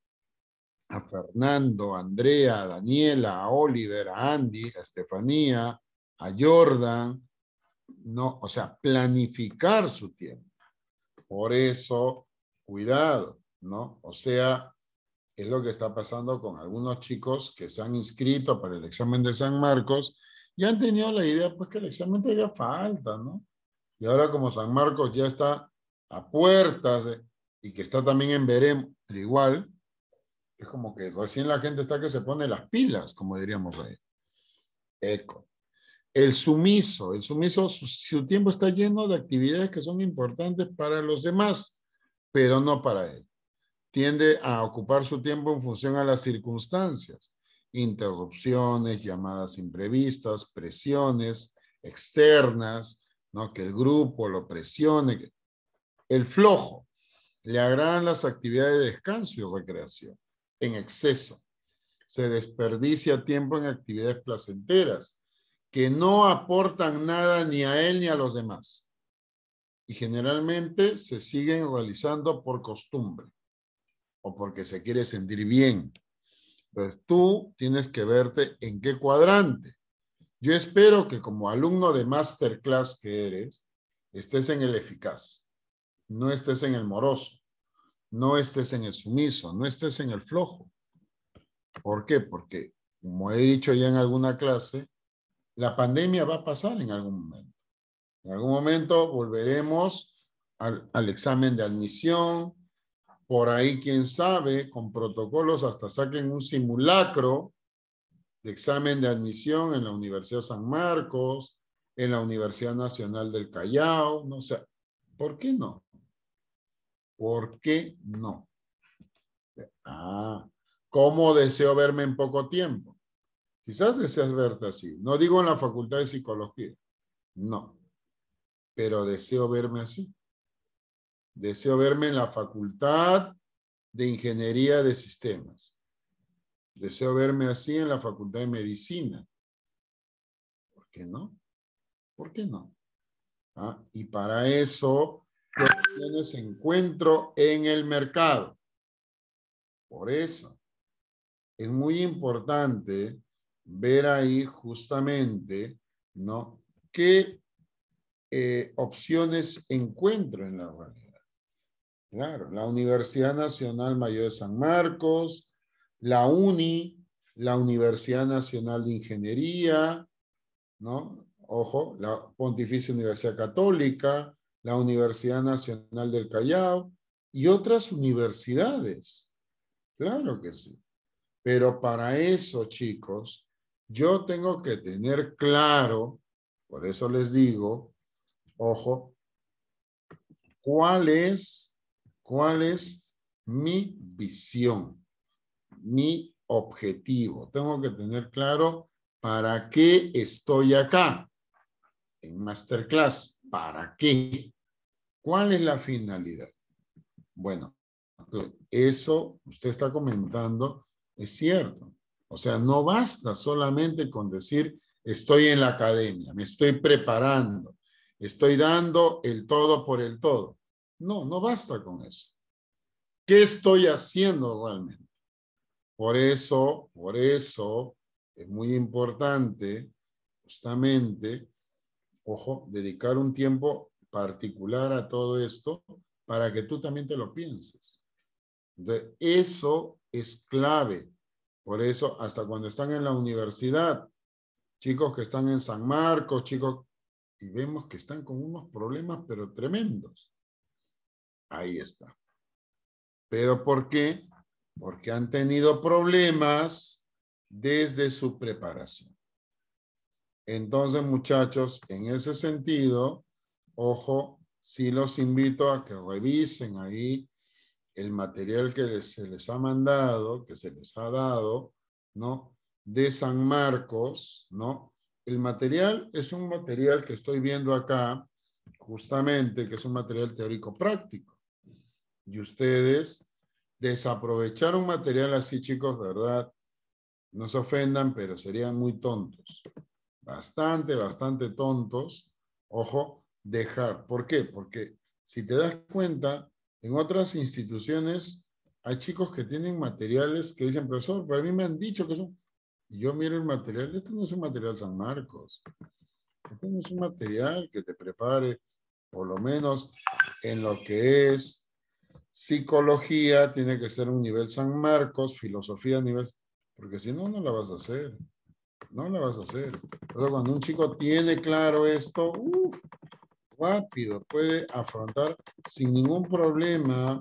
a Fernando, a Andrea, a Daniela, a Oliver, a Andy, a Estefanía, a Jordan, no, o sea, planificar su tiempo. Por eso, cuidado, ¿no? O sea, es lo que está pasando con algunos chicos que se han inscrito para el examen de San Marcos y han tenido la idea, pues, que el examen todavía falta, ¿no? Y ahora como San Marcos ya está a puertas eh, y que está también en veremos, pero igual, es como que recién la gente está que se pone las pilas, como diríamos ahí. Eco. El sumiso. El sumiso, su, su tiempo está lleno de actividades que son importantes para los demás, pero no para él. Tiende a ocupar su tiempo en función a las circunstancias. Interrupciones, llamadas imprevistas, presiones externas, ¿no? Que el grupo lo presione. El flojo. Le agradan las actividades de descanso y recreación en exceso. Se desperdicia tiempo en actividades placenteras que no aportan nada ni a él ni a los demás. Y generalmente se siguen realizando por costumbre o porque se quiere sentir bien. Entonces tú tienes que verte en qué cuadrante. Yo espero que como alumno de masterclass que eres, estés en el eficaz, no estés en el moroso, no estés en el sumiso, no estés en el flojo. ¿Por qué? Porque, como he dicho ya en alguna clase, la pandemia va a pasar en algún momento. En algún momento volveremos al, al examen de admisión. Por ahí, quién sabe, con protocolos hasta saquen un simulacro de examen de admisión en la Universidad San Marcos, en la Universidad Nacional del Callao, no sé, ¿por qué no? ¿Por qué no? Ah, ¿cómo deseo verme en poco tiempo? Quizás deseas verte así. No digo en la Facultad de Psicología. No. Pero deseo verme así. Deseo verme en la Facultad de Ingeniería de Sistemas. Deseo verme así en la Facultad de Medicina. ¿Por qué no? ¿Por qué no? ¿Ah? Y para eso, ¿qué opciones encuentro en el mercado? Por eso, es muy importante ver ahí justamente, ¿no? ¿Qué eh, opciones encuentro en la realidad? Claro, la Universidad Nacional Mayor de San Marcos, la UNI, la Universidad Nacional de Ingeniería, ¿no? Ojo, la Pontificia Universidad Católica, la Universidad Nacional del Callao y otras universidades. Claro que sí. Pero para eso, chicos, yo tengo que tener claro, por eso les digo, ojo, cuál es, cuál es mi visión, mi objetivo. Tengo que tener claro para qué estoy acá en Masterclass. ¿Para qué? ¿Cuál es la finalidad? Bueno, eso usted está comentando es cierto. O sea, no basta solamente con decir estoy en la academia, me estoy preparando, estoy dando el todo por el todo. No, no basta con eso. ¿Qué estoy haciendo realmente? Por eso, por eso es muy importante justamente, ojo, dedicar un tiempo particular a todo esto para que tú también te lo pienses. Entonces, eso es clave. Por eso, hasta cuando están en la universidad, chicos que están en San Marcos, chicos, y vemos que están con unos problemas, pero tremendos. Ahí está. ¿Pero por qué? Porque han tenido problemas desde su preparación. Entonces, muchachos, en ese sentido, ojo, sí los invito a que revisen ahí el material que les, se les ha mandado, que se les ha dado, ¿no? De San Marcos, ¿no? El material es un material que estoy viendo acá, justamente, que es un material teórico práctico. Y ustedes desaprovechar un material así, chicos, ¿verdad? No se ofendan, pero serían muy tontos. Bastante, bastante tontos. Ojo, dejar. ¿Por qué? Porque si te das cuenta, en otras instituciones hay chicos que tienen materiales que dicen, profesor, pero a mí me han dicho que son... Y yo miro el material, este no es un material San Marcos. Este no es un material que te prepare, por lo menos en lo que es psicología, tiene que ser un nivel San Marcos, filosofía a nivel... Porque si no, no la vas a hacer. No la vas a hacer. Pero cuando un chico tiene claro esto, uh, rápido, puede afrontar sin ningún problema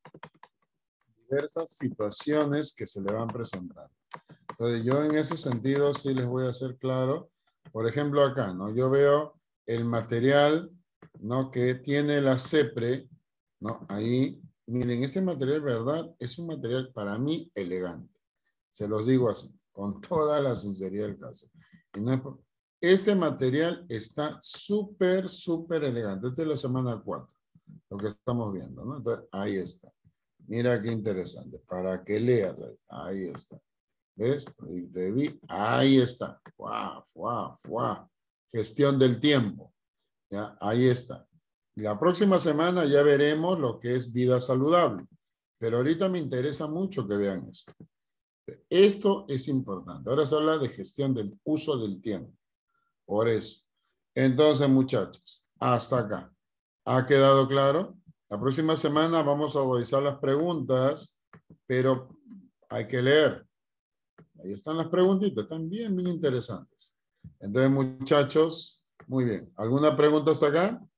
diversas situaciones que se le van presentando. Entonces yo en ese sentido sí les voy a hacer claro. Por ejemplo acá, ¿no? Yo veo el material, ¿no? Que tiene la CEPRE, ¿no? Ahí, miren, este material, ¿verdad? Es un material para mí elegante. Se los digo así, con toda la sinceridad del caso. Y no es por... Este material está súper, súper elegante. Esta es la semana cuatro, lo que estamos viendo, ¿no? Entonces, ahí está. Mira qué interesante. Para que leas ahí. Ahí está. ¿Ves? Ahí está. ¡Guau, guau, guau! Gestión del tiempo. ¿Ya? Ahí está. La próxima semana ya veremos lo que es vida saludable. Pero ahorita me interesa mucho que vean esto. Esto es importante. Ahora se habla de gestión del uso del tiempo. Por eso. Entonces, muchachos, hasta acá. ¿Ha quedado claro? La próxima semana vamos a revisar las preguntas, pero hay que leer. Ahí están las preguntitas, están bien, bien interesantes. Entonces, muchachos, muy bien. ¿Alguna pregunta hasta acá?